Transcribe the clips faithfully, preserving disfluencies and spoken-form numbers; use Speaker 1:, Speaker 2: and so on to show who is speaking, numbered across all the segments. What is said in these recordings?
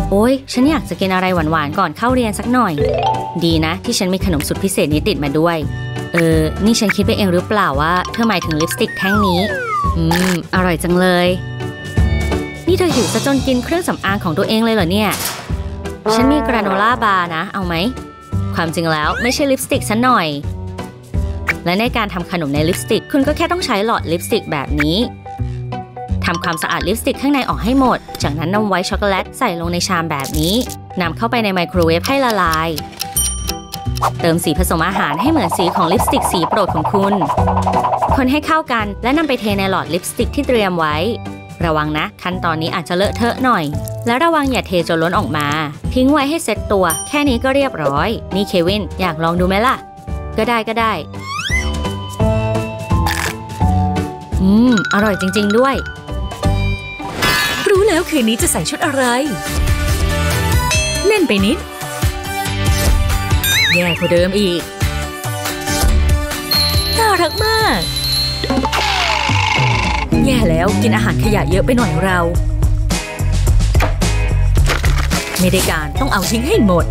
Speaker 1: โอ๊ยฉันอยากจะกินอะไรหวานๆก่อนเข้าเรียนสักหน่อยดีนะที่ฉันมีขนมสุดพิเศษนี้ติดมาด้วยเออนี่ฉันคิดไปเองหรือเปล่าว่าเธอหมายถึงลิปสติกแท่งนี้อืมอร่อยจังเลยนี่เธอหิวซะจนกินเครื่องสำอางของตัวเองเลยเหรอเนี่ยฉันมีกราโนล่าบาร์นะเอาไหมความจริงแล้วไม่ใช่ลิปสติกซะหน่อยและในการทำขนมในลิปสติกคุณก็แค่ต้องใช้หลอดลิปสติกแบบนี้ทำความสะอาดลิปสติกข้างในออกให้หมดจากนั้นนำไวท์ช็อกโกแลตใส่ลงในชามแบบนี้นำเข้าไปในไมโครเวฟให้ละลายเติมสีผสมอาหารให้เหมือนสีของลิปสติกสีโปรดของคุณคนให้เข้ากันและนำไปเทในหลอดลิปสติกที่เตรียมไว้ระวังนะขั้นตอนนี้อาจจะเลอะเทอะหน่อยและระวังอย่าเทจนล้นออกมาทิ้งไว้ให้เซ็ตตัวแค่นี้ก็เรียบร้อยนี่เควินอยากลองดูไหมล่ะก็ได้ก็ได้อืมอร่อยจริงๆด้วย
Speaker 2: รู้แล้วคืนนี้จะใส่ชุดอะไรแน่นไปนิดแย่กว่าเดิมอีกน่ารักมากแย่แล้วกินอาหารขยะเยอะไปหน่อยเราไม่ได้การต้องเอาทิ้งให้หมด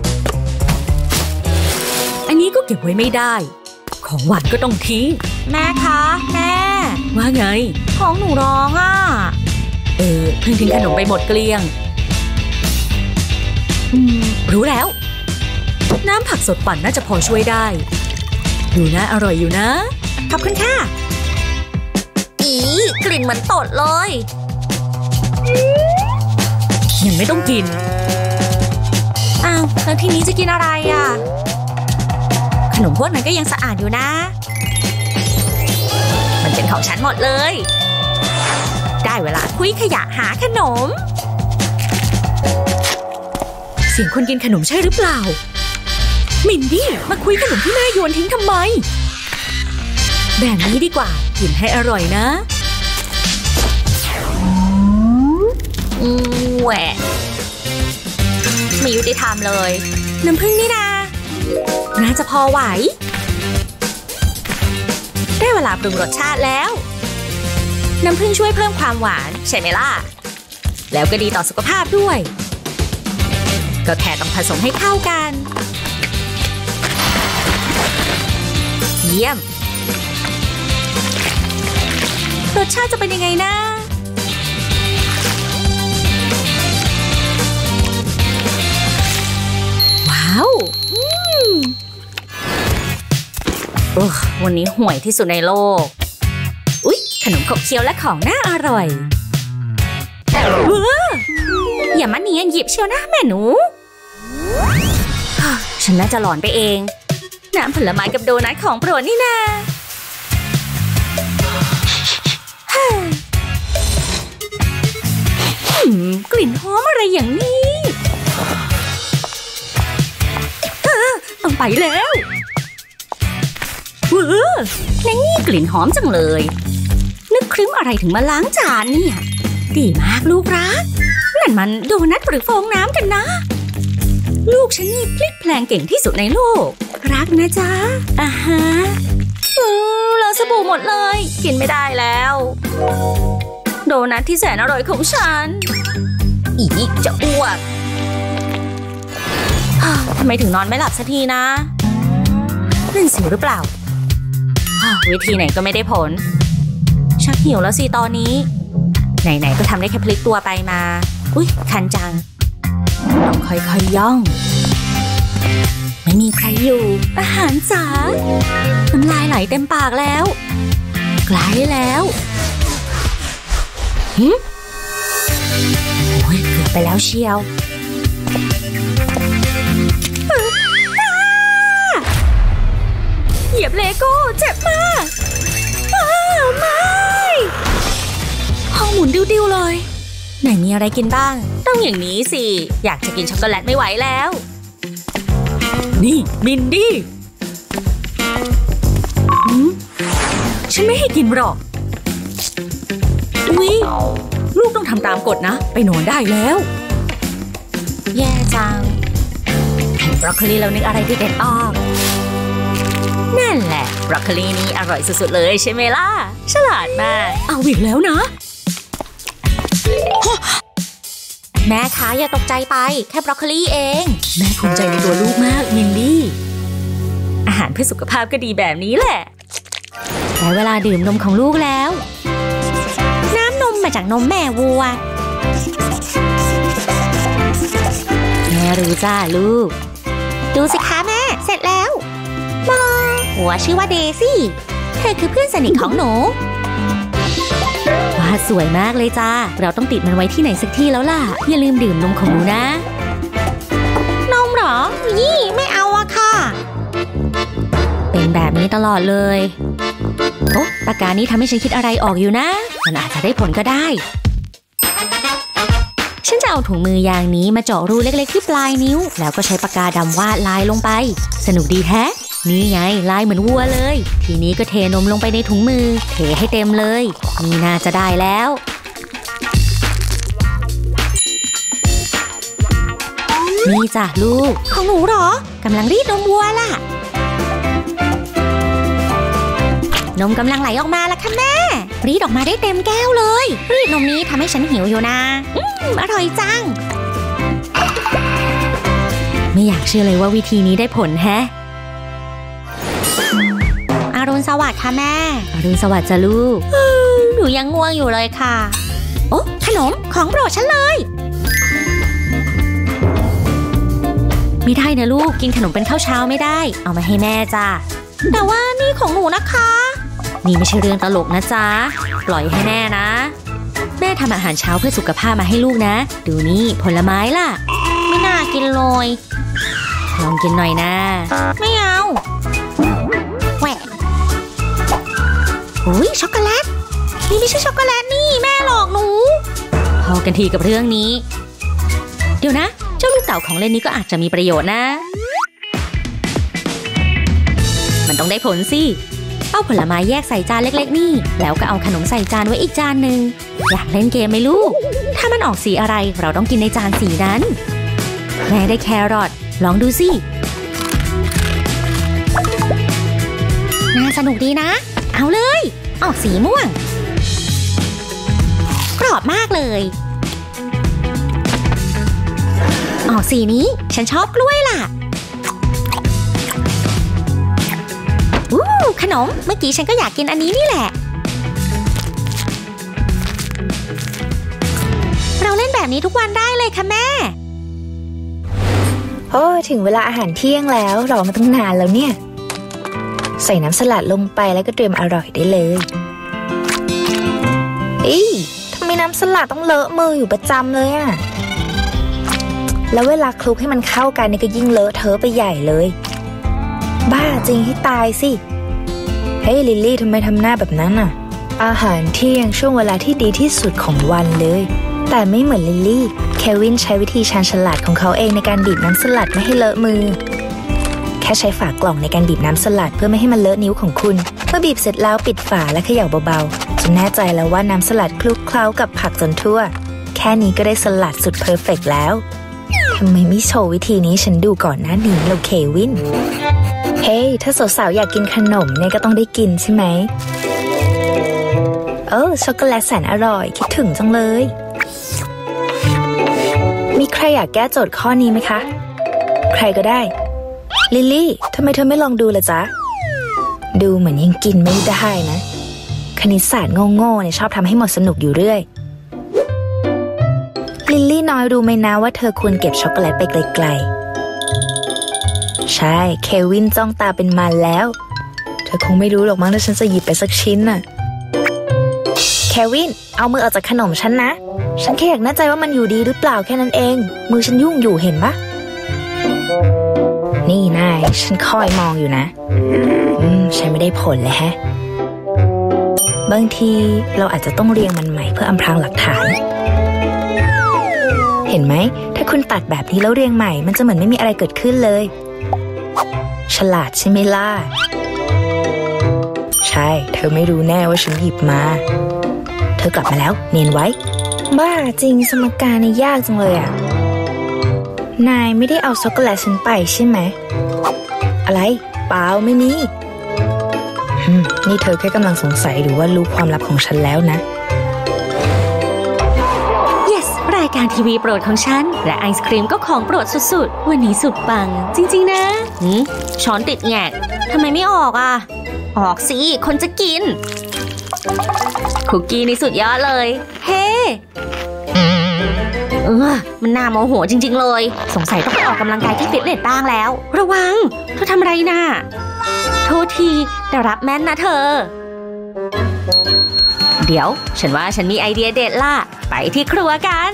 Speaker 2: อันนี้ก็เก็บไว้ไม่ได้ของหวานก็ต้องทิ้ง
Speaker 3: แม่คะแม่
Speaker 2: ว่าไง
Speaker 3: ของหนูร้องอ่ะ
Speaker 2: เออเพิ่งทิ้งขนมไปหมดเกลี้ยงอืมรู้แล้วน้ำผักสดปั่นน่าจะพอช่วยได้ดูนะอร่อยอยู่นะ
Speaker 3: ขอบคุณค่ะอีกลิ่นเหมือนตดเลย
Speaker 2: ยังไม่ต้องกิน
Speaker 3: อ้าวแล้วทีนี้จะกินอะไรอ่ะขนมพวกนั้นก็ยังสะอาดอยู่นะมันเป็นของฉันหมดเลยได้เวลาคุยขยะหาขนม
Speaker 2: เสียงคนกินขนมใช่หรือเปล่ามินดี้มาคุยขนมที่แม่โยนทิ้งทำไมแบบนี้ดีกว่ากินให้อร่อยนะ
Speaker 3: อืมแหวะไม่ยุติธรรมเลยน้ำผึ้งนี่นาน่าจะพอไหวได้เวลาปรุงรสชาติแล้วน้ำผึ้งช่วยเพิ่มความหวานใช่ไหมล่ะแล้วก็ดีต่อสุขภาพด้วยก็แค่ต้องผสมให้เข้ากันเยี่ยมรสชาติจะเป็นยังไงนะว้าวอืมโอ้วันนี้ห่วยที่สุดในโลกอุ๊ยขนมขบเคี้ยวและของน่าอร่อยเว้ออย่ามาเนียนหยิบเชียวนะแม่หนูฉันน่าจะหลอนไปเองน้ำผลไม้กับโดนัทของโปรดนี่นากลิ่นหอมอะไรอย่างนี้ต้องไปแล้วเว้อนี่กลิ่นหอมจังเลยนึกครึ้มอะไรถึงมาล้างจานเนี่ยดีมากลูกรักนั่นมันโดนัทหรือฟองน้ำกันนะลูกฉันนี่พลิกแพลงเก่งที่สุดในโลกรักนะจ๊ะอ่าฮะอือเลอะสบู่หมดเลยกินไม่ได้แล้วโดนัทที่แสนอร่อยของฉันอีกจะอ้วกทำไมถึงนอนไม่หลับสักทีนะนั่นสิวหรือเปล่าวิธีไหนก็ไม่ได้ผลชักหิวแล้วสิตอนนี้ไหนๆก็ทำได้แค่พลิกตัวไปมาอุ๊ยคันจังต้องค่อยๆย่องไม่มีใครอยู่อาหารจ๋าน้ำลายไหลเต็มปากแล้วใกล้แล้วหึโอ้ยเกือบไปแล้วเชียวเหยียบเลโก้เจ็บมากอ้าวไม่ห้องหมุนดิ้วๆเลยไหนมีอะไรกินบ้างต้องอย่างนี้สิอยากจะกินช็อกโกแลตไม่ไหวแล้ว
Speaker 2: นี่มินดี้ฉันไม่ให้กินหรอกอุ๊ยลูกต้องทำตามกฎนะไปนอนได้แล้ว
Speaker 3: แย่จังเห็นบรอกโคลีแล้วนึกอะไรที่เด็ดออกนั่นแหละบรอกโคลีนี่อร่อยสุดๆเลยใช่ไหมล่ะฉลาดมาก
Speaker 2: เอาอีกแล้วนะ
Speaker 3: แมแม่คะอย่าตกใจไปแค่บรอกโคลีเอง
Speaker 2: แม่ภูมิใจในตัวลูกมากมินดี้อาหารเพื่อสุขภาพก็ดีแบบนี้แหละ
Speaker 1: ได้เวลาดื่มนมของลูกแล้ว
Speaker 3: น้ำนมมาจากนมแม่วัว
Speaker 1: แม่รู้จ้าลูก
Speaker 3: ดูสิคะแม่เสร็จแล้วมอหัวชื่อว่าเดซี่เธอคือเพื่อนสนิทของหนู
Speaker 1: ว้าสวยมากเลยจ้าเราต้องติดมันไว้ที่ไหนสักที่แล้วล่ะอย่าลืมดื่มนมของหนูนะ
Speaker 3: นมเหรอยี่ไม่เอาอะค่ะ
Speaker 1: เป็นแบบนี้ตลอดเลยโอ๊ะปากกานี้ทำให้ฉันคิดอะไรออกอยู่นะมันอาจจะได้ผลก็ได้ฉันจะเอาถุงมือยางนี้มาเจาะรูเล็กๆที่ปลายนิ้วแล้วก็ใช้ปากกาดำวาดลายลงไปสนุกดีแท้นี่ไงลายเหมือนวัวเลยทีนี้ก็เทนมลงไปในถุงมือเทให้เต็มเลยนี่น่าจะได้แล้วนี่จ้ะลูก
Speaker 3: ของหนูเหรอกำลังรีดนมวัวล่ะนมกำลังไหลออกมาแล้วค่ะแม่รีดออกมาได้เต็มแก้วเลยรีดนมนี้ทำให้ฉันหิวอยู่นะอืมอร่อยจัง
Speaker 1: ไม่อยากเชื่อเลยว่าวิธีนี้ได้ผลแฮะ
Speaker 3: อรุณสวัสดิ์ค่ะแม่
Speaker 1: อรุณสวัสดิ์จ้ะลูก
Speaker 3: หนูยังง่วงอยู่เลยค่ะโอ้ขนมของโปรดฉันเลย
Speaker 1: ไม่ได้นะลูกกินขนมเป็นข้าวเช้าไม่ได้เอามาให้แม่จ้ะ
Speaker 3: แต่ว่านี่ของหนูนะคะ
Speaker 1: นี่ไม่ใช่เรื่องตลกนะจ๊ะปล่อยให้แม่นะแม่ทำอาหารเช้าเพื่อสุขภาพมาให้ลูกนะดูนี่ผลไม้ล่ะ
Speaker 3: ไม่น่ากินเลย
Speaker 1: ลองกินหน่อยนะ
Speaker 3: ไม่เอาแหวะอุ้ยช็อกโกแลตนี่ไม่ใช่ช็อกโกแลตนี่แม่หลอกหนู
Speaker 1: พอกันทีกับเรื่องนี้เดี๋ยวนะเจ้าลูกเต่าของเล่นนี้ก็อาจจะมีประโยชน์นะมันต้องได้ผลสิเอาผลไม้แยกใส่จานเล็กๆนี่แล้วก็เอาขนมใส่จานไว้อีกจานหนึ่งอยากเล่นเกมไหมลูกถ้ามันออกสีอะไรเราต้องกินในจานสีนั้นแม่ได้แครอทลองดูสิ
Speaker 3: น่าสนุกดีนะเอาเลยออกสีม่วงกรอบมากเลยออกสีนี้ฉันชอบกล้วยล่ะอู้ขนมเมื่อกี้ฉันก็อยากกินอันนี้นี่แหละเราเล่นแบบนี้ทุกวันได้เลยค่ะแม่
Speaker 4: โอ้ถึงเวลาอาหารเที่ยงแล้วรอมาตั้งนานแล้วเนี่ยใส่น้ำสลัดลงไปแล้วก็เตรียมอร่อยได้เลยอีทำไมน้ำสลัดต้องเลอะมืออยู่ประจำเลยอะแล้วเวลาคลุกให้มันเข้ากันนี่ก็ยิ่งเลอะเทอะไปใหญ่เลยบ้าจริงให้ตายสิเฮ้ยลิลลี่ทำไมทำหน้าแบบนั้นอ่ะอาหารเที่ยงช่วงเวลาที่ดีที่สุดของวันเลยแต่ไม่เหมือนลิลลี่เควินใช้วิธีชาญฉลาดของเขาเองในการบีบน้ำสลัดไม่ให้เลอะมือแค่ใช้ฝากล่องในการบีบน้ำสลัดเพื่อไม่ให้มันเลอะนิ้วของคุณเมื่อบีบเสร็จแล้วปิดฝาและเขย่าเบาๆจนแน่ใจแล้วว่าน้ำสลัดคลุกเคล้ากับผักจนทั่วแค่นี้ก็ได้สลัดสุดเพอร์เฟกต์แล้วทำไมไม่โชว์วิธีนี้ฉันดูก่อนหน้านี้เราเควินเฮ้ hey, ถ้าสาวๆอยากกินขนมเนี่ยก็ต้องได้กินใช่ไหมเออช็อกโกแลตแสนอร่อยคิดถึงจังเลยมีใครอยากแก้โจทย์ข้อนี้ไหมคะใครก็ได้ลิลลี่ทำไมเธอไม่ลองดูล่ะจ๊ะดูเหมือนยังกินไม่ได้นะคณิตศาสตร์โง่ๆเนี่ยชอบทำให้หมดสนุกอยู่เรื่อยลิลลี่น้อยรู้ไหมนะว่าเธอควรเก็บช็อกโกแลตไปไกลๆใช่เควินจ้องตาเป็นมันแล้วเธอคงไม่รู้หรอกมั้งถ้าฉันจะหยิบไปสักชิ้นน่ะเควินเอามือออกจากขนมฉันนะฉันแค่อยากแน่ใจว่ามันอยู่ดีหรือเปล่าแค่นั้นเองมือฉันยุ่งอยู่เห็นปะนี่นายฉันคอยมองอยู่นะอืมใช้ไม่ได้ผลเลยแฮะบางทีเราอาจจะต้องเรียงมันใหม่เพื่ออำพรางหลักฐานเห็นไหมถ้าคุณตัดแบบนี้แล้วเรียงใหม่มันจะเหมือนไม่มีอะไรเกิดขึ้นเลยฉลาดใช่ไหมล่ะใช่เธอไม่รู้แน่ว่าฉันหยิบมาเธอกลับมาแล้วเนียนไว้บ้าจริงสมการนี่ยากจังเลยอ่ะนายไม่ได้เอาช็อกโกแลตฉันไปใช่ไหมอะไรเปล่าไม่มีนี่เธอแค่กำลังสงสัยหรือว่ารู้ความลับของฉันแล้วนะ
Speaker 3: yes ราย
Speaker 1: การทีวีโปรดของฉันและไอศครีมก็ของโปรดสุดๆวันนี้สุดปังจริงๆนะหืมช้อนติดแงกทำไมไม่ออกอ่ะออกสิคนจะกินคุกกี้นี่สุดยอดเลยเฮ้เออมันน่าโมโหจริงๆเลยสงสัยต้องไปออกกำลังกายที่ฟิตเนสบ้างแล้วระวังเธอทำอะไรน่ะโทษทีแต่รับแม่นนะเธอเดี๋ยวฉันว่าฉันมีไอเดียเด็ดล่ะไปที่ครัวกัน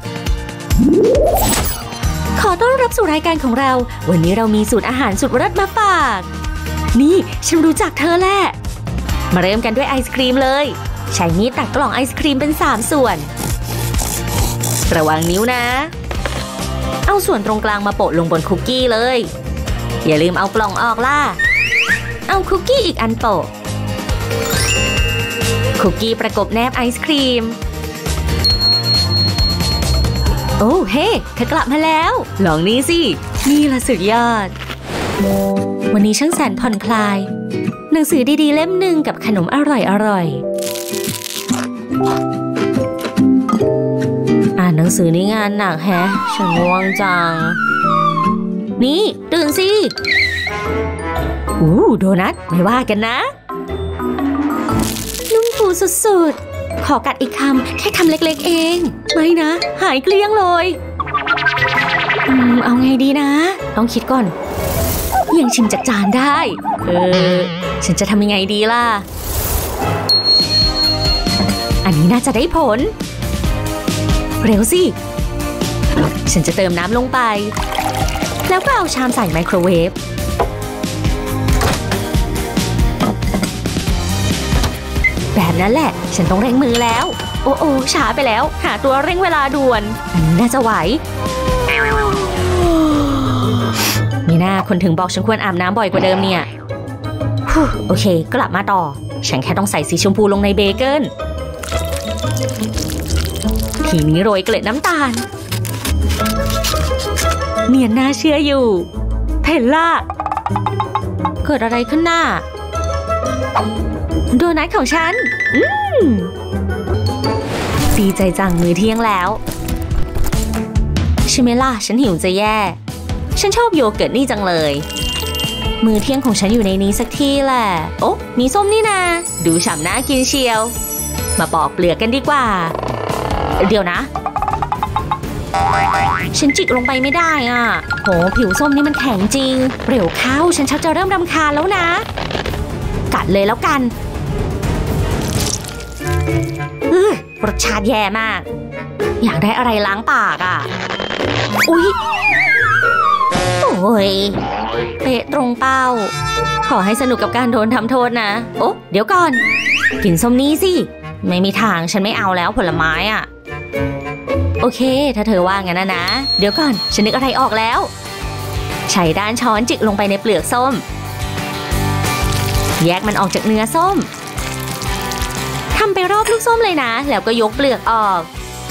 Speaker 1: ขอต้อนรับสู่รายการของเราวันนี้เรามีสูตรอาหารสุดเลิศมาฝากนี่ฉันรู้จักเธอแหละมาเริ่มกันด้วยไอศครีมเลยใช้มีดตัดกล่องไอศครีมเป็นสามส่วนระวังนิ้วนะเอาส่วนตรงกลางมาโปะลงบนคุกกี้เลยอย่าลืมเอากล่องออกล่ะเอาคุกกี้อีกอันโปะคุกกี้ประกบแนบไอศครีมโอ้เฮ้เธอกลับมาแล้วลองนี่สินี่ละสุดยอดวันนี้ช่างแสนผ่อนคลายหนังสือดีๆเล่มหนึ่งกับขนมอร่อยๆอ่านหนังสือนี่งานหนักแฮะฉันง่วงจังนี่ตื่นสิอู้โดนัทไม่ว่ากันนะนุ่มฟูสุดๆขอกัดอีกคำแค่คำเล็กๆเองไม่นะหายเกลี้ยงเลยอืมเอาไงดีนะต้องคิดก่อนยังชิมจากจานได้เออฉันจะทำยังไงดีล่ะอันนี้น่าจะได้ผลเร็วสิฉันจะเติมน้ำลงไปแล้วก็เอาชามใส่ไมโครเวฟแบบนั้นแหละฉันต้องเร่งมือแล้วโอ้โอ้ช้าไปแล้วหาตัวเร่งเวลาด่วนอันนี้น่าจะไหวมีหน้าคนถึงบอกฉันควรอาบน้ำบ่อยกว่าเดิมเนี่ยโอเคกลับมาต่อฉันแค่ต้องใส่สีชมพูลงในเบเกิลทีนี้โรยเกล็ดน้ำตาลเนียนน่าเชื่ออยู่เพลล่าเกิดอะไรขึ้นน่ะโดนัทของฉันอืมดีใจจังมื้อเที่ยงแล้วใช่ไหมล่ะฉันหิวจะแย่ฉันชอบโยเกิร์ตนี่จังเลยมื้อเที่ยงของฉันอยู่ในนี้สักที่แหละโอ้มีส้มนี่นะดูฉ่ำน่ากินเชียวมาปอกเปลือกกันดีกว่าเดี๋ยวนะฉันจิกลงไปไม่ได้อ่ะโหผิวส้มนี่มันแข็งจริงเร็วเข้าฉันชักจะเริ่มรำคาญแล้วนะกัดเลยแล้วกันเออรสชาติแย่มากอยากได้อะไรล้างปากอ่ะอุ๊ยโอ้ยเตะตรงเป้าขอให้สนุกกับการโดนทำโทษนะโอ๊ะเดี๋ยวก่อนกินส้มนี้สิไม่มีทางฉันไม่เอาแล้วผลไม้อ่ะโอเคถ้าเธอว่างั้นนะนะเดี๋ยวก่อนฉันนึกอะไรออกแล้วใช้ด้านช้อนจิกลงไปในเปลือกส้มแยกมันออกจากเนื้อส้มทำไปรอบลูกส้มเลยนะแล้วก็ยกเปลือกออก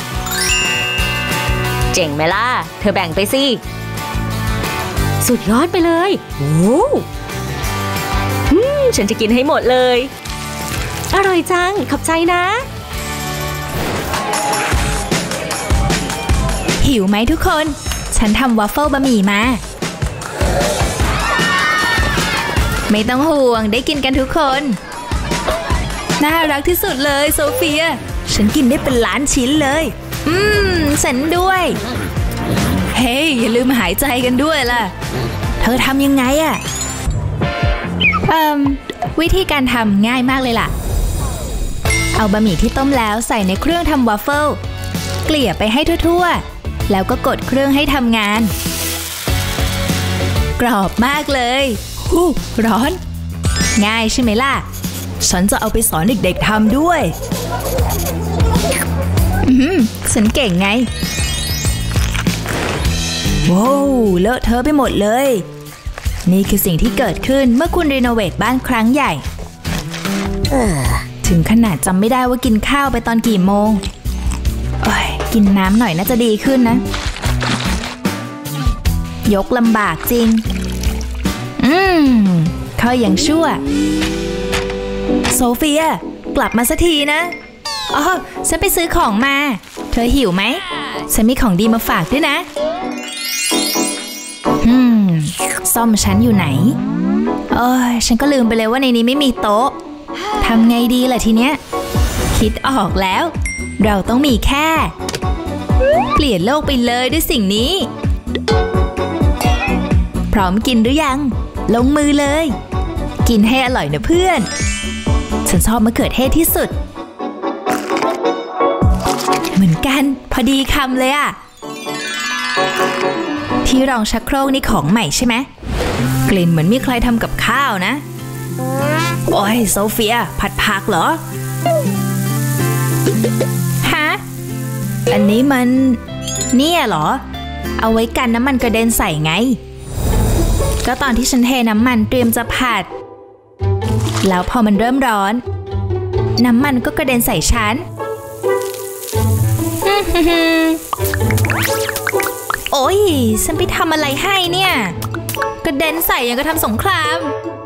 Speaker 1: เจ๋งไหมล่ะเธอแบ่งไปสิสุดยอดไปเลยโอ้อืมฉันจะกินให้หมดเลยอร่อยจังขอบใจนะ
Speaker 2: หิวไหมทุกคนฉันทำวาฟเฟิลบะหมี่มาไม่ต้องห่วงได้กินกันทุกคนน่ารักที่สุดเลยโซเฟียฉันกินได้เป็นล้านชิ้นเลยอืมฉันด้วยเฮ้ยอย่าลืมหายใจกันด้วยล่ะเธอทำยังไงอะเอ่มวิธีการทำง่ายมากเลยล่ะเอาบะหมี่ที่ต้มแล้วใส่ในเครื่องทำวาฟเฟิลเกลี่ยไปให้ทั่วๆแล้วก็กดเครื่องให้ทำงานกรอบมากเลยฮู้ร้อนง่ายใช่ไหมล่ะฉันจะเอาไปสอนเด็กๆทำด้วยอืมฉันเก่งไงว้าวเลอะเทอะไปหมดเลยนี่คือสิ่งที่เกิดขึ้นเมื่อคุณรีโนเวทบ้านครั้งใหญ่ถึงขนาดจำไม่ได้ว่ากินข้าวไปตอนกี่โมงโอ้ยกินน้ำหน่อยน่าจะดีขึ้นนะยกลำบากจริงอืมเขายังชั่วโซเฟียกลับมาสักทีนะอ๋อฉันไปซื้อของมาเธอหิวไหมฉันมีของดีมาฝากด้วยนะฮึมซ่อมฉันอยู่ไหนเอ้ยฉันก็ลืมไปเลยว่าในนี้ไม่มีโต๊ะทำไงดีล่ะทีเนี้ยคิดออกแล้วเราต้องมีแค่เปลี่ยนโลกไปเลยด้วยสิ่งนี้พร้อมกินหรือยังลงมือเลยกินให้อร่อยนะเพื่อนฉันชอบมะเขือเทศที่สุดเหมือนกันพอดีคำเลยอะที่รองชักโครกนี่ของใหม่ใช่ไหมกลิ่นเหมือนมีใครทำกับข้าวนะโอ้ยโซเฟียผัดผักเหรอฮะอันนี้มันเนี่ยเหรอเอาไว้กันน้ำมันกระเด็นใส่ไงก็ตอนที่ฉันเทน้ำมันเตรียมจะผัดแล้วพอมันเริ่มร้อนน้ำมันก็กระเด็นใส่ฉัน โอ้ยฉันไปทำอะไรให้เนี่ยกระเด็นใส่อย่างกระทำสงคราม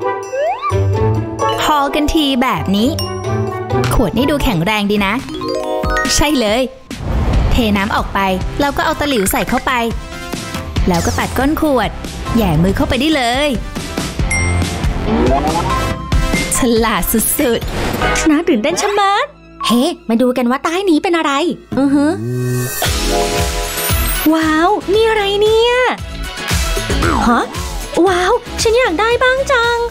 Speaker 2: พอกันทีแบบนี้ขวดนี่ดูแข็งแรงดีนะใช่เลยเทน้ำออกไปแล้วก็เอาตะหลิวใส่เข้าไปแล้วก็ตัดก้นขวดแหย่มือเข้าไปได้เลยฉลาดสุดๆ
Speaker 3: น่าตื่นเต้นชะมัดเฮ้ hey, มาดูกันว่าใต้นี้เป็นอะไรอือฮึว้าวนี่อะไรเนี่ยฮะว้าวฉันอยากได้บ้างจัง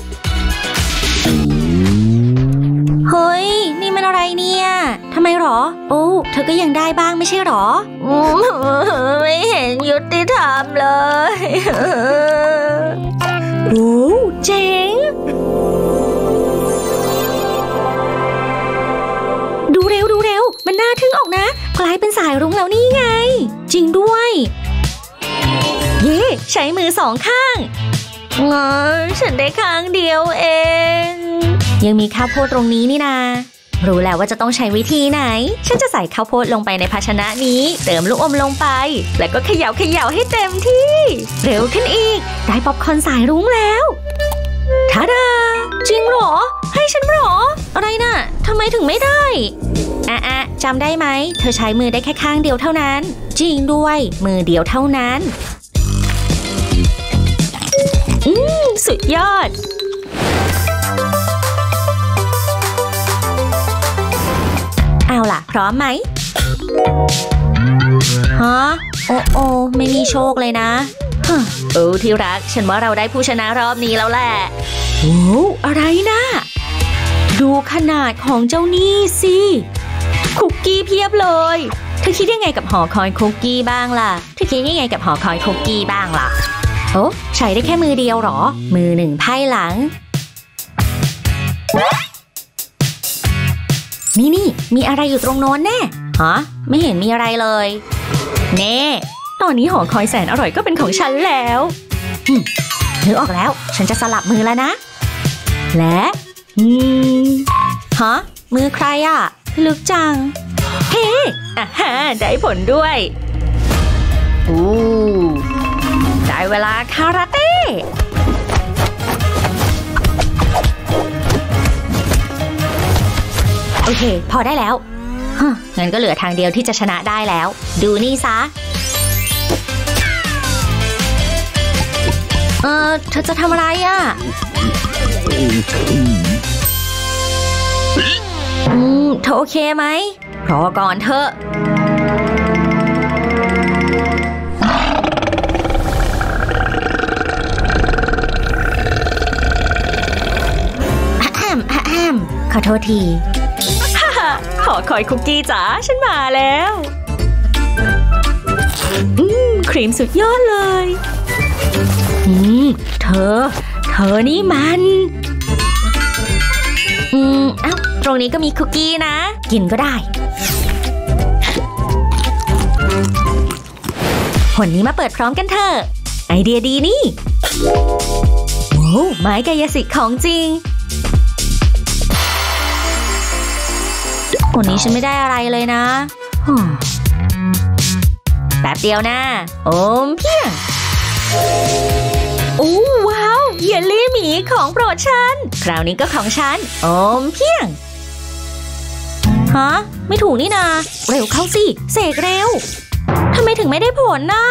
Speaker 3: เฮ้ยนี่มันอะไรเนี่ยทำไมหรอโอ้เธอก็ยังได้บ้างไม่ใช่หรอไม่เห็นยุติธรรมเลยโอ้เจ๋งดูเร็วดูเร็วมันน่าทึ่งออกนะกลายเป็นสายรุ้งแล้วนี่ไงจริงด้วยเย่ใช้มือสองข้างงอฉันได้ข้างเดียวเองยังมีข้าวโพดตรงนี้นี่นารู้แล้วว่าจะต้องใช้วิธีไหนฉันจะใส่ข้าวโพดลงไปในภาชนะนี้เติมลูกอมลงไปแล้วก็เขย่าเขย่าให้เต็มที่เร็วขึ้นอีกได้ป๊อปคอร์นสายรุ้งแล้วทาดาจริงหรอให้ฉันหรออะไรน่ะทำไมถึงไม่ได้อ่ะอ่ะจำได้ไหมเธอใช้มือได้แค่ข้างเดียวเท่านั้นจริงด้วยมือเดียวเท่านั้นอืมสุดยอดเอาล่ะพร้อมไหมฮะโอ้โอไม่มีโชคเลยนะโอ้ที่รักฉันว่าเราได้ผู้ชนะรอบนี้แล้วแหละโอ้อะไรนะดูขนาดของเจ้านี่สิคุกกี้เพียบเลยเธอคิดยังไงกับหอคอยคุกกี้บ้างล่ะเธอคิดยังไงกับหอคอยคุกกี้บ้างล่ะโอ้ใช้ได้แค่มือเดียวหรอมือหนึ่งไพ่หลังนี่นี่มีอะไรอยู่ตรงโน้นแน่ฮะไม่เห็นมีอะไรเลยเน่ตอนนี้หอคอยแสนอร่อยก็เป็นของฉันแล้วนึกออกแล้วฉันจะสลับมือแล้วนะและอืมฮะมือใครอ่ะลึกจังเฮ้อ่ะฮะได้ผลด้วยอู้ได้เวลาคาราเต้โอเคพอได้แล้วฮะงั้นก็เหลือทางเดียวที่จะชนะได้แล้วดูนี่ซะเออเธอจะทำอะไรอ่ะอืมเธอโอเคไหมรอก่อนเถอะแอมแอมขอโทษทีฮ่าฮ่าขอคอยคุกกี้จ๋าฉันมาแล้วอืมครีมสุดยอดเลยอืมเธอเธอนี่มันอืมเอ้าตรงนี้ก็มีคุกกี้นะกินก็ได้ผลนี้มาเปิดพร้อมกันเถอะไอเดียดีนี่โว้วไม้กายสิทธิ์ของจริงวันนี้ฉันไม่ได้อะไรเลยนะแป๊บเดียวนะโอมเพียงโอ้ว้าวเยลลี่หมีของโปรดฉันคราวนี้ก็ของฉันโอมเพียงฮะไม่ถูกนี่นาเร็วเข้าสิเสกเร็วทำไมถึงไม่ได้ผลน่ะ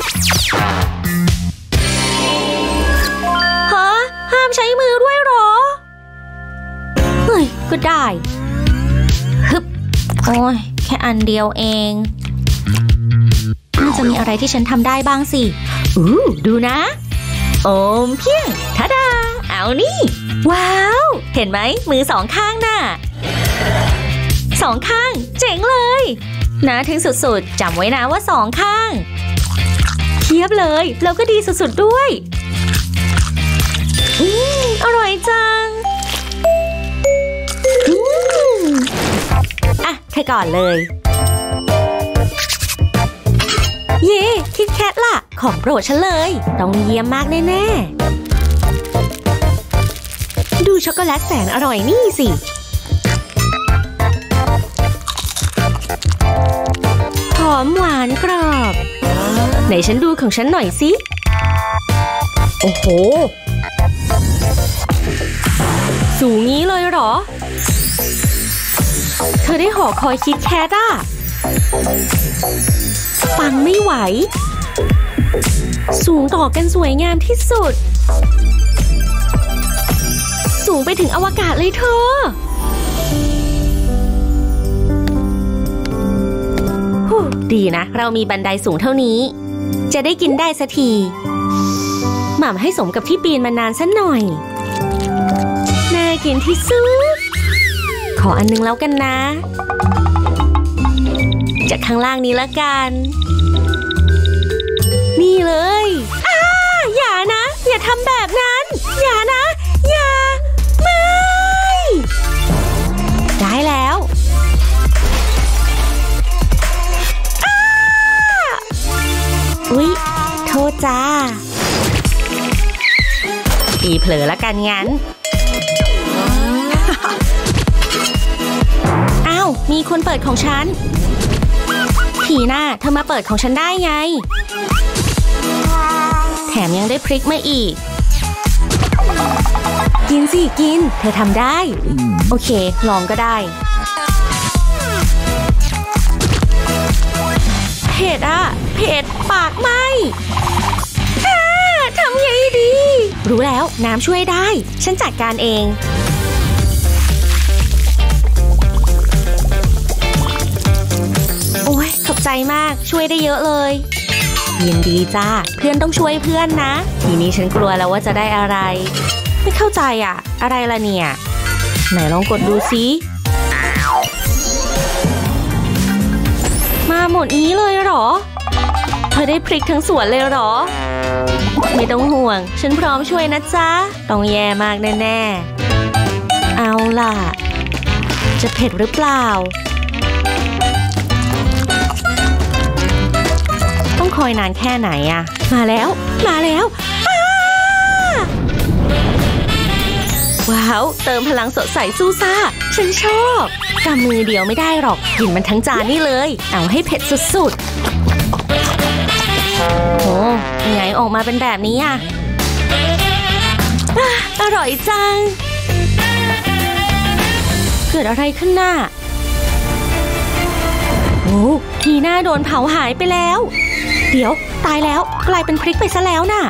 Speaker 3: ฮะห้ามใช้มือด้วยหรอเฮ้ยก็ได้ฮึบโอ้ยแค่อันเดียวเองน่าจะมีอะไรที่ฉันทำได้บ้างสิอู้ดูนะโอมเพียงทาดาเอานี่ว้าวเห็นไหมมือสองข้างน่ะสองข้างเจ๋งเลยนะถึงสุดๆจำไว้นะว่าสองข้างเทียบเลยแล้วก็ดีสุดๆด้วยอืมอร่อยจังอืมอ่ะเธอก่อนเลยเย่คิดแคทล่ะของโปรดฉันเลยต้องเยี่ยมมากแน่ๆดูช็อกโกแลตแสนอร่อยนี่สิหอมหวานกรอบไหนฉันดูของฉันหน่อยสิโอ้โหสูงงี้เลยเหรอเธอได้หอคอยคิดแคทอ่ะฟังไม่ไหวสูงต่อกันสวยงามที่สุดสูงไปถึงอวกาศเลยเธอดีนะเรามีบันไดสูงเท่านี้จะได้กินได้สักทีหม่ำให้สมกับที่ปีนมานานสักหน่อยน่ากินที่สุดขออันนึงแล้วกันนะจากข้างล่างนี้ละกันนี่เลยอ้าอย่านะอย่าทำแบบนั้นอย่านะอย่าไม่ได้แล้วอ้าอุ๊ยโทษจ้าอีเผลอละกันงั้นอ้าวมีคนเปิดของฉันทีน่าเธอมาเปิดของฉันได้ไงแถมยังได้พริกมาอีกกินสิกินเธอทำได้โอเคลองก็ได้เผ็ดอะเผ็ดปากไหมทำไงดีรู้แล้วน้ำช่วยได้ฉันจัดการเองโอ้ยขอบใจมากช่วยได้เยอะเลยยินดีจ้าเพื่อนต้องช่วยเพื่อนนะทีนี้ฉันกลัวแล้วว่าจะได้อะไรไม่เข้าใจอะอะไรล่ะเนี่ยไหนลองกดดูสิมาหมดนี้เลยเหรอเธอได้พริกทั้งสวนเลยเหรอไม่ต้องห่วงฉันพร้อมช่วยนะจ๊ะต้องแย่มากแน่ๆเอาล่ะจะเผ็ดหรือเปล่าต้องคอยนานแค่ไหนอะมาแล้วมาแล้วว้าวเติมพลังสดใสสู้ซ่าฉันชอบกำมือเดียวไม่ได้หรอกกินมันทั้งจานนี่เลยเอาให้เผ็ดสุดๆโอ้ยังไงออกมาเป็นแบบนี้อ่ะอร่อยจังเกิดอะไรขึ้นน่ะโอ้ทีน่าโดนเผาหายไปแล้วเดี๋ยวตายแล้วกลายเป็นพริกไปซะแล้วน่ะ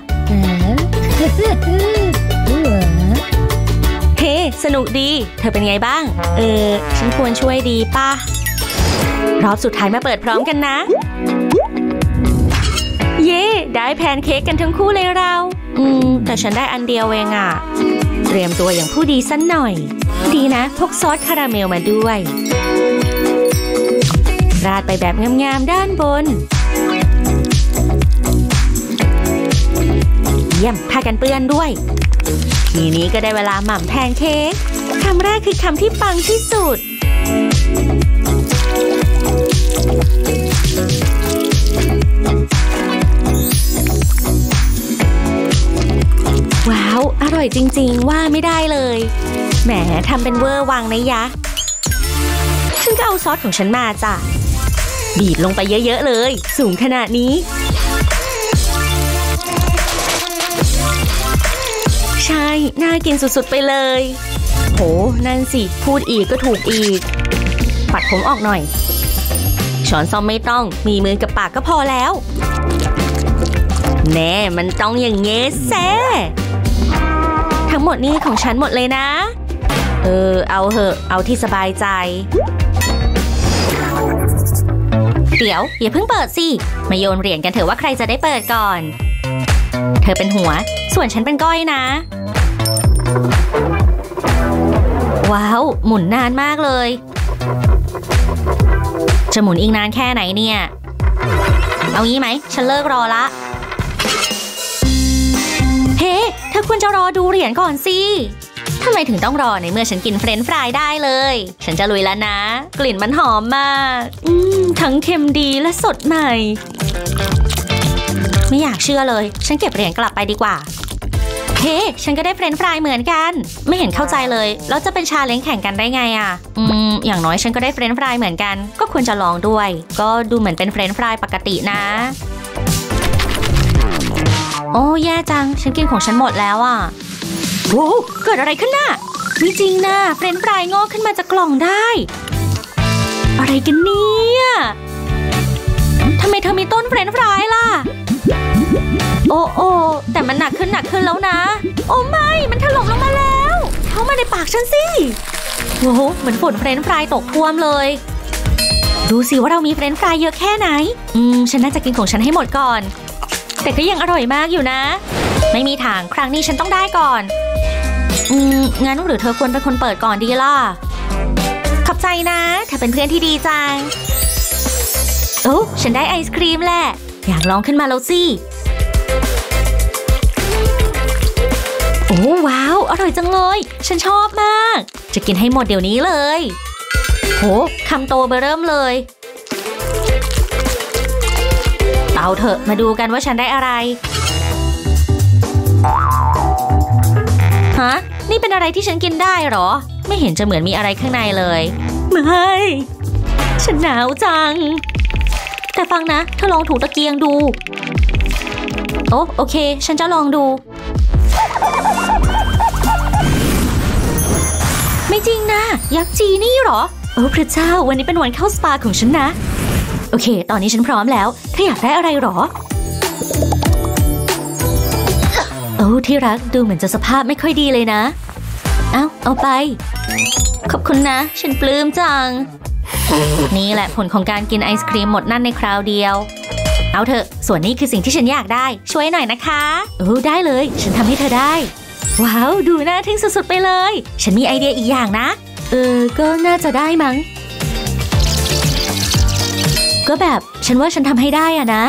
Speaker 3: เฮ้สนุกดีเธอเป็นไงบ้างเออฉันควรช่วยดีป่ะรอบสุดท้ายมาเปิดพร้อมกันนะเย่ได้แพนเค้กกันทั้งคู่เลยเราอืมแต่ฉันได้อันเดียวเองอ่ะเตรียมตัวอย่างผู้ดีสักหน่อยดีนะพกซอสคาราเมลมาด้วยราดไปแบบงามๆด้านบนเยี่ยมผ้ากันเปื้อนด้วยทีนี้ก็ได้เวลาหม่ำแพนเค้กคำแรกคือคำที่ปังที่สุดว้าวอร่อยจริงๆว่าไม่ได้เลยแหมทำเป็นเวอร์วังนะยะฉันก็เอาซอสของฉันมาจ้ะบีบลงไปเยอะๆเลยสูงขนาดนี้ใช่น่ากินสุดๆไปเลยโหนั่นสิพูดอีกก็ถูกอีกปัดผมออกหน่อยช
Speaker 1: ช้อนซ่อมไม่ต้องมีมือกับปากก็พอแล้วแน่มันต้องอย่างเงี้ยแซ่ทั้งหมดนี่ของฉันหมดเลยนะเออเอาเหอะเอาที่สบายใจเดี๋ยวอย่าเพิ่งเปิดสิมาโยนเหรียญกันเถอะว่าใครจะได้เปิดก่อนเธอเป็นหัวส่วนฉันเป็นก้อยนะว้าวหมุนนานมากเลยจะหมุนอีกนานแค่ไหนเนี่ยเอางี้ไหมฉันเลิกรอละเฮ้ hey, เธอควรจะรอดูเหรียญก่อนสิทำไมถึงต้องรอในเมื่อฉันกินเฟรนช์ฟรายได้เลยฉันจะลุยแล้วนะกลิ่นมันหอมมากอืมทั้งเค็มดีและสดใหม่ไม่อยากเชื่อเลยฉันเก็บเหรียญกลับไปดีกว่าเฮ้ hey, ฉันก็ได้เฟรนช์ฟรายเหมือนกันไม่เห็นเข้าใจเลยแล้วจะเป็นชาเลนจ์แข่งกันได้ไงอ่ะอืมอย่างน้อยฉันก็ได้เฟรนช์ฟรายเหมือนกันก็ควรจะลองด้วยก็ดูเหมือนเป็นเฟรนช์ฟรายปกตินะโอ้แย่จังฉันกินของฉันหมดแล้วอ่ะโอ้เกิดอะไรขึ้นน่ะไม่จริงนะเฟรนช์ฟรายงอกขึ้นมาจากกล่องได้อะไรกันเนี่ยทำไมเธอมีต้นเฟรนช์ฟรายล่ะโอ้โอ้แต่มันหนักขึ้นหนักขึ้นแล้วนะโอ้ไม่มันถล่มลงมาแล้วเข้ามาในปากฉันสิโอ้โหเหมือนฝนเฟรนช์ฟรายตกท่วมเลยดูสิว่าเรามีเฟรนช์ฟรายเยอะแค่ไหนอืมฉันน่าจะกินของฉันให้หมดก่อนแต่ก็ยังอร่อยมากอยู่นะไม่มีทางครั้งนี้ฉันต้องได้ก่อนอืมงั้นหรือเธอควรเป็นคนเปิดก่อนดีล่ะขอบใจนะเธอเป็นเพื่อนที่ดีจังโอ้ฉันได้ไอศครีมแหละอยากลองขึ้นมาแล้วสิโอ้ว้าวอร่อยจังเลยฉันชอบมากจะกินให้หมดเดี๋ยวนี้เลยโหคำโตเบ้อเริ่มเลยเอาเถอะมาดูกันว่าฉันได้อะไรฮะนี่เป็นอะไรที่ฉันกินได้หรอไม่เห็นจะเหมือนมีอะไรข้างในเลยไม่ฉันหนาวจังแต่ฟังนะเธอลองถูตะเกียงดูโอ้โอเคฉันจะลองดูไม่จริงนะยักษ์จีนี่หรอโอ้พระเจ้าวันนี้เป็นวันเข้าสปาของฉันนะโอเคตอนนี้ฉันพร้อมแล้วเธออยากได้อะไรหรอโอ้ที่รักดูเหมือนจะสภาพไม่ค่อยดีเลยนะเอาเอาไปขอบคุณนะฉันปลื้มจังนี่แหละผลของการกินไอศครีมหมดนั่นในคราวเดียวเอาเถอะส่วนนี้คือสิ่งที่ฉันอยากได้ช่วยหน่อยนะคะโอ้ได้เลยฉันทำให้เธอได้ว้าวดูน่าทึ่งสุดๆไปเลยฉันมีไอเดียอีกอย่างนะเออก็น่าจะได้มั้งก็แบบฉันว่าฉันทำให้ได้อะนะ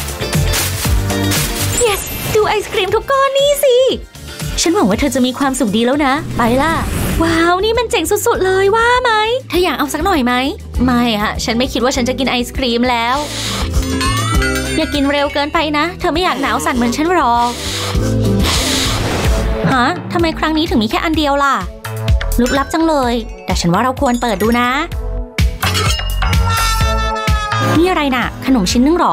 Speaker 1: yes ดูไอศครีมทุกก้อนนี่สิฉันหวังว่าเธอจะมีความสุขดีแล้วนะไปล่ะว้าวนี่มันเจ๋งสุดๆเลยว่าไหมเธออยากเอาสักหน่อยไหมไม่อะฉันไม่คิดว่าฉันจะกินไอศครีมแล้วอย่ากินเร็วเกินไปนะเธอไม่อยากหนาวสั่นเหมือนฉันหรอกฮะทำไมครั้งนี้ถึงมีแค่อันเดียวล่ะลึกลับจังเลยแต่ฉันว่าเราควรเปิดดูนะนี่อะไรน่ะขนมชิ้นนึงหรอ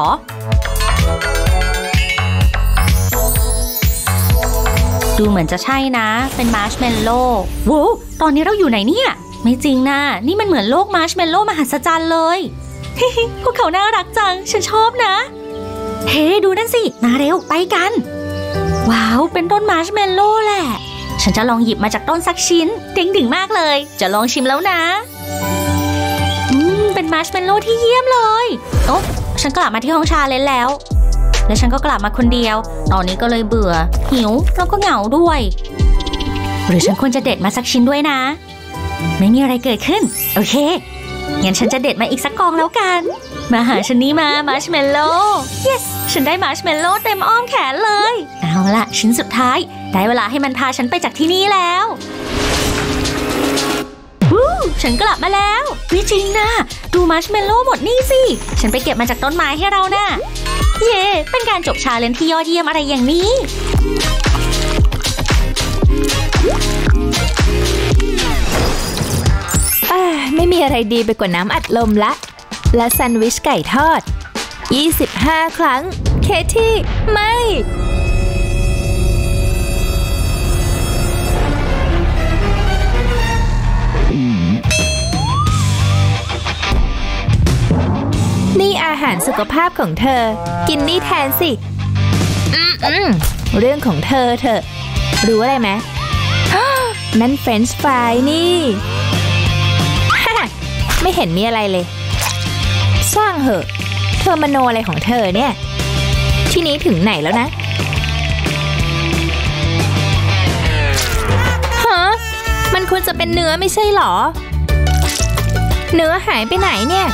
Speaker 1: ดูเหมือนจะใช่นะเป็นมาร์ชเมลโล่โว้ตอนนี้เราอยู่ไหนเนี่ยไม่จริงนะนี่มันเหมือนโลกมาร์ชเมลโล่มหัศจรรย์เลยพวกเขาน่ารักจังฉันชอบนะเฮ้ดูนั่นสิมาเร็วไปกันว้าวเป็นต้นมาร์ชเมลโล่แหละฉันจะลองหยิบมาจากต้นสักชิ้นเด้งดึงมากเลยจะลองชิมแล้วนะอืมเป็นมาร์ชเมลโล่ที่เยี่ยมเลยโอ๊ะฉันกลับมาที่ห้องชาเลนจ์แล้วและฉันก็กลับมาคนเดียวตอนนี้ก็เลยเบื่อหิวแล้วก็เหงาด้วยหรือฉันควรจะเด็ดมาสักชิ้นด้วยนะไม่มีอะไรเกิดขึ้นโอเคงั้นฉันจะเด็ดมาอีกสักกองแล้วกันมาหาฉันนี้มามาร์ชเมลโล่ yes ฉันได้มาร์ชเมลโล่เต็มอ้อมแขนเลยเอาล่ะชิ้นสุดท้ายได้เวลาให้มันพาฉันไปจากที่นี่แล้ววู้ฉันกลับมาแล้วไม่จริงนะดูมาร์ชเมลโล่หมดนี่สิฉันไปเก็บมาจากต้นไม้ให้เรานะเย่เป็นการจบชาเลนจ์ที่ยอดเยี่ยมอะไรอย่างนี้
Speaker 2: ไม่มีอะไรดีไปกว่าน้ำอัดลมละและแซนด์วิชไก่ทอดยี่สิบห้าครั้งเคที่ไม่นี่อาหารสุขภาพของเธอกินนี่แทนสิอืมอืมเรื่องของเธอเถอะรู้อะไรไหม นั่นเฟรนช์ฟรายนี่ ไม่เห็นมีอะไรเลยสร้างเหอะเธอมโนอะไรของเธอเนี่ยที่นี้ถึงไหนแล้วนะฮะมันควรจะเป็นเนื้อไม่ใช่หรอเนื้อหายไปไหนเนี่ย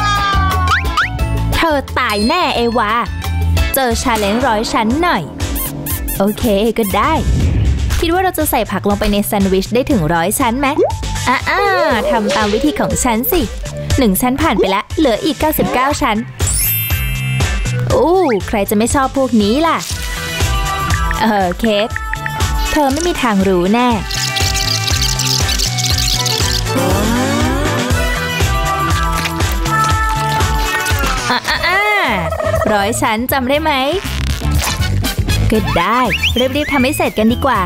Speaker 2: เธอตายแน่เอวาเจอชาเลนจ์ร้อยชั้นหน่อยโอเคก็ได้คิดว่าเราจะใส่ผักลงไปในแซนด์วิชได้ถึงร้อยชั้นไหมอ่าอ่าทำตามวิธีของฉันสิหนึ่งชั้นผ่านไปแล้วเหลืออีกเก้าสิบเก้าชั้นอู้ใครจะไม่ชอบพวกนี้ล่ะเออเค้กเธอไม่มีทางรู้แน่อ่าอ่าร้อยชั้นจำได้ไหมก็ได้รีบๆทำให้เสร็จกันดีกว่า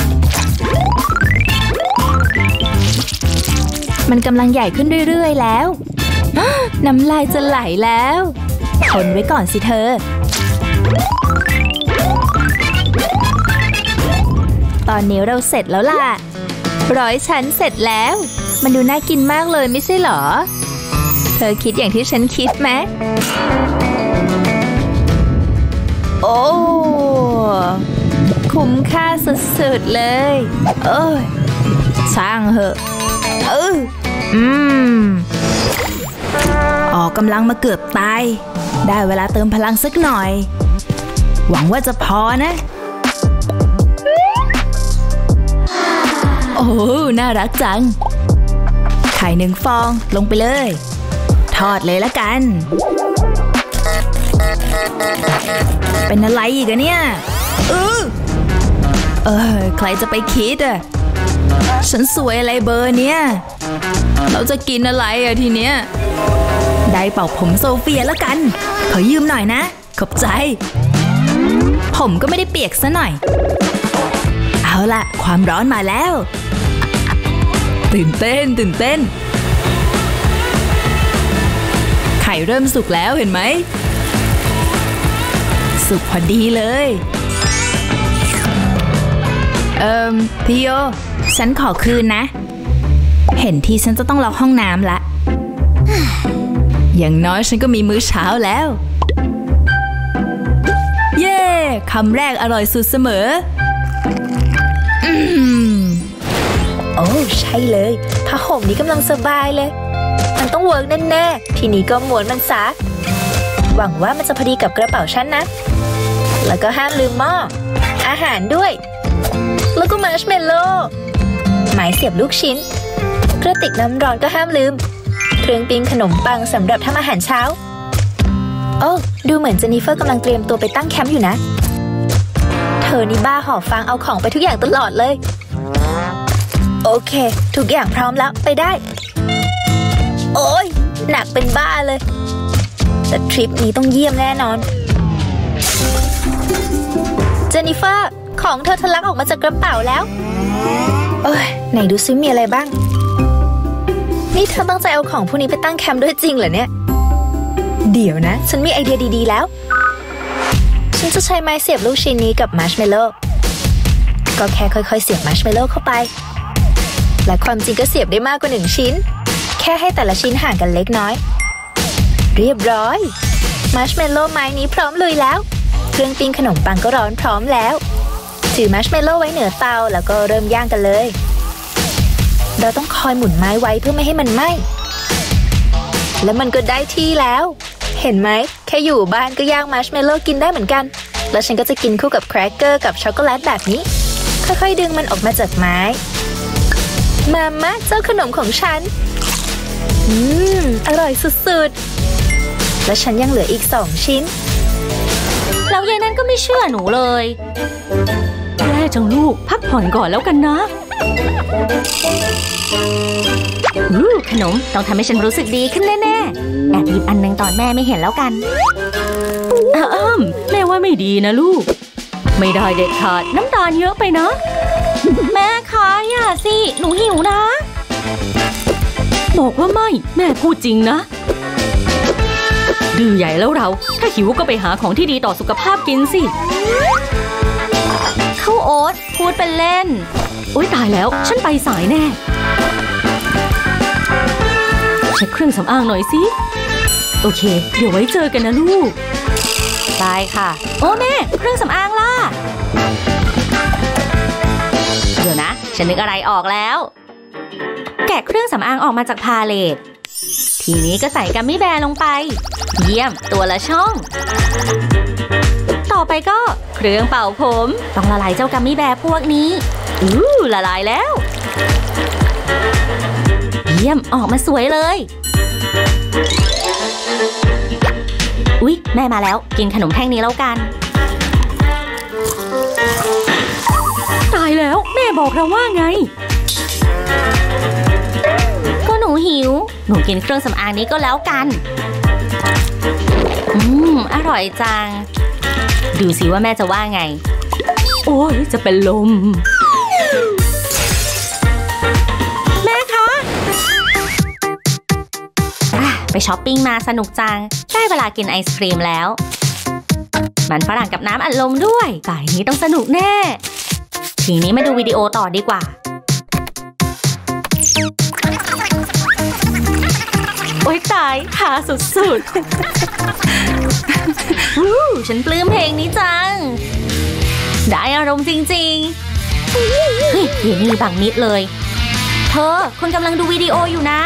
Speaker 2: มันกำลังใหญ่ขึ้นเรื่อยๆแล้วน้ำลายจะไหลแล้วทนไว้ก่อนสิเธอตอนนี้เราเสร็จแล้วล่ะร้อยชั้นเสร็จแล้วมันดูน่ากินมากเลยไม่ใช่หรอเธอคิดอย่างที่ฉันคิดไหมโอ้คุ้มค่าสุดๆเลยเอ้ยช่างเหอะเอออืมออกกำลังมาเกือบตายได้เวลาเติมพลังสักหน่อยหวังว่าจะพอนะโอ้น่ารักจังไข่หนึ่งฟองลงไปเลยทอดเลยละกันเป็นอะไรอีกอะเนี่ยเออเออใครจะไปคิดอะฉันสวยอะไรเบอร์เนี้ยเราจะกินอะไรอะทีเนี้ยได้เป่าผมโซเฟียแล้วกันขอยืมหน่อยนะขอบใจผมก็ไม่ได้เปียกซะหน่อยเอาล่ะความร้อนมาแล้วตื่นเต้นตื่นเต้นไข่เริ่มสุกแล้วเห็นไหมสุกพอดีเลยเอ่อพี่โยฉันขอคืนนะเห็นทีฉันจะต้องล็อกห้องน้ำละอย่างน้อยฉันก็มีมื้อเช้าแล้วเย้คำแรกอร่อยสุดเสมออืม
Speaker 4: โอ้ใช่เลยผ้าห่มนี้กำลังสบายเลยมันต้องเวิร์กแน่ๆทีนี้ก็ม้วนมันซะหวังว่ามันจะพอดีกับกระเป๋าฉันนะแล้วก็ห้ามลืมหม้ออาหารด้วยแล้วก็มาร์ชเมลโล่ไม้เสียบลูกชิ้นกระติกน้ำร้อนก็ห้ามลืมเครื่องปิ้งขนมปังสำหรับทำอาหารเช้าโอ้ดูเหมือนเจนนิเฟอร์กำลังเตรียมตัวไปตั้งแคมป์อยู่นะเธอนี่บ้าห่อฟางเอาของไปทุกอย่างตลอดเลยโอเคทุกอย่างพร้อมแล้วไปได้โอ้ยหนักเป็นบ้าเลยแต่ทริปนี้ต้องเยี่ยมแน่นอนเจนนิเฟอร์ของเธอทะลักออกมาจากกระเป๋าแล้วโอ้ยไหนดูซิมีอะไรบ้างนี่เธอตั้งใจเอาของพวกนี้ไปตั้งแคมป์ด้วยจริงเหรอเนี่ยเดี๋ยวนะฉันมีไอเดียดีๆแล้วฉันจะใช้ไม้เสียบลูกชิ้นนี้กับมาร์ชเมลโล่ก็แค่ค่อยๆเสียบมาร์ชเมลโล่เข้าไปและความจริงก็เสียบได้มากกว่าหนึ่งชิ้นแค่ให้แต่ละชิ้นห่างกันเล็กน้อยเรียบร้อยมาร์ชเมลโล่ไม้นี้พร้อมลุยแล้วเครื่องปิ้งขนมปังก็ร้อนพร้อมแล้วถือมาร์ชเมลโล่ไว้เหนือเตาแล้วก็เริ่มย่างกันเลยเราต้องคอยหมุนไม้ไว้เพื่อไม่ให้มันไหม้แล้วมันก็ได้ที่แล้วเห็นไหมแค่อยู่บ้านก็ย่างมาร์ชเมลโล่กินได้เหมือนกันแล้วฉันก็จะกินคู่กับแครกเกอร์กับช็อกโกแลตแบบนี้ค่อยๆดึงมันออกมาจากไม้มามะเจ้าขนมของฉันอืมอร่อยสุดๆและฉันยังเหลืออีกสองชิ้น
Speaker 3: แล้วยายนั่นก็ไม่เชื่อหนูเลยแย่จังลูกพักผ่อนก่อนแล้วกันนะอู้ขนมต้องทำให้ฉันรู้สึกดีขึ้นแน่ๆแอบหยิบอันนึงตอนแม่ไม่เห็นแล้วกันอ้ามแม่ว่าไม่ดีนะลูกไม่ได้เด็ดขาดน้ำตาลเยอะไปนะแม่คะอย่าสิหนูหิวนะบอกว่าไม่แม่พูดจริงนะ
Speaker 1: ดื้อใหญ่แล้วเราถ้าหิวก็ไปหาของที่ดีต่อสุขภาพกินสิข้าวโอ๊ตพูดเป็นเล่นโอ๊ยตายแล้วฉันไปสายแน่เช็คเครื่องสำอางหน่อยสิโอเคเดี๋ยวไว้เจอกันนะลูกบายค่ะโอ้แม่เครื่องสำอางล่ะเดี๋ยวนะฉันนึกอะไรออกแล้วแกะเครื่องสำอางออกมาจากพาเลททีนี้ก็ใส่กัมมี่แบร์ลงไปเยี่ยมตัวละช่องต่อไปก็เครื่องเป่าผมต้องละลายเจ้ากัมมี่แบร์พวกนี้อู้ละลายแล้วเยี่ยมออกมาสวยเลยอุ๊ยแม่มาแล้วกินขนมแท่งนี้แล้วกันตายแล้วแม่บอกเราว่าไงก็หนูหิวหนูกินเครื่องสำอางนี้ก็แล้วกันอืมอร่อยจังดูสิว่าแม่จะว่าไงโอ้ยจะเป็นลมแม่คะไปช้อปปิ้งมาสนุกจังได้เวลากินไอศครีมแล้วมันฝรั่งกับน้ำอัดลมด้วยบ่ายนี้ต้องสนุกแน่ทีนี้มาดูวิดีโอต่อดีกว่าโอ๊ยตายหาสุดๆวู้ฉันปลื้มเพลงนี้จังได้อารมณ์จริงๆเฮ้ยเดี๋ยวนี้บังมิดเลยเธอคุณกำลังดูวิดีโออยู่นะ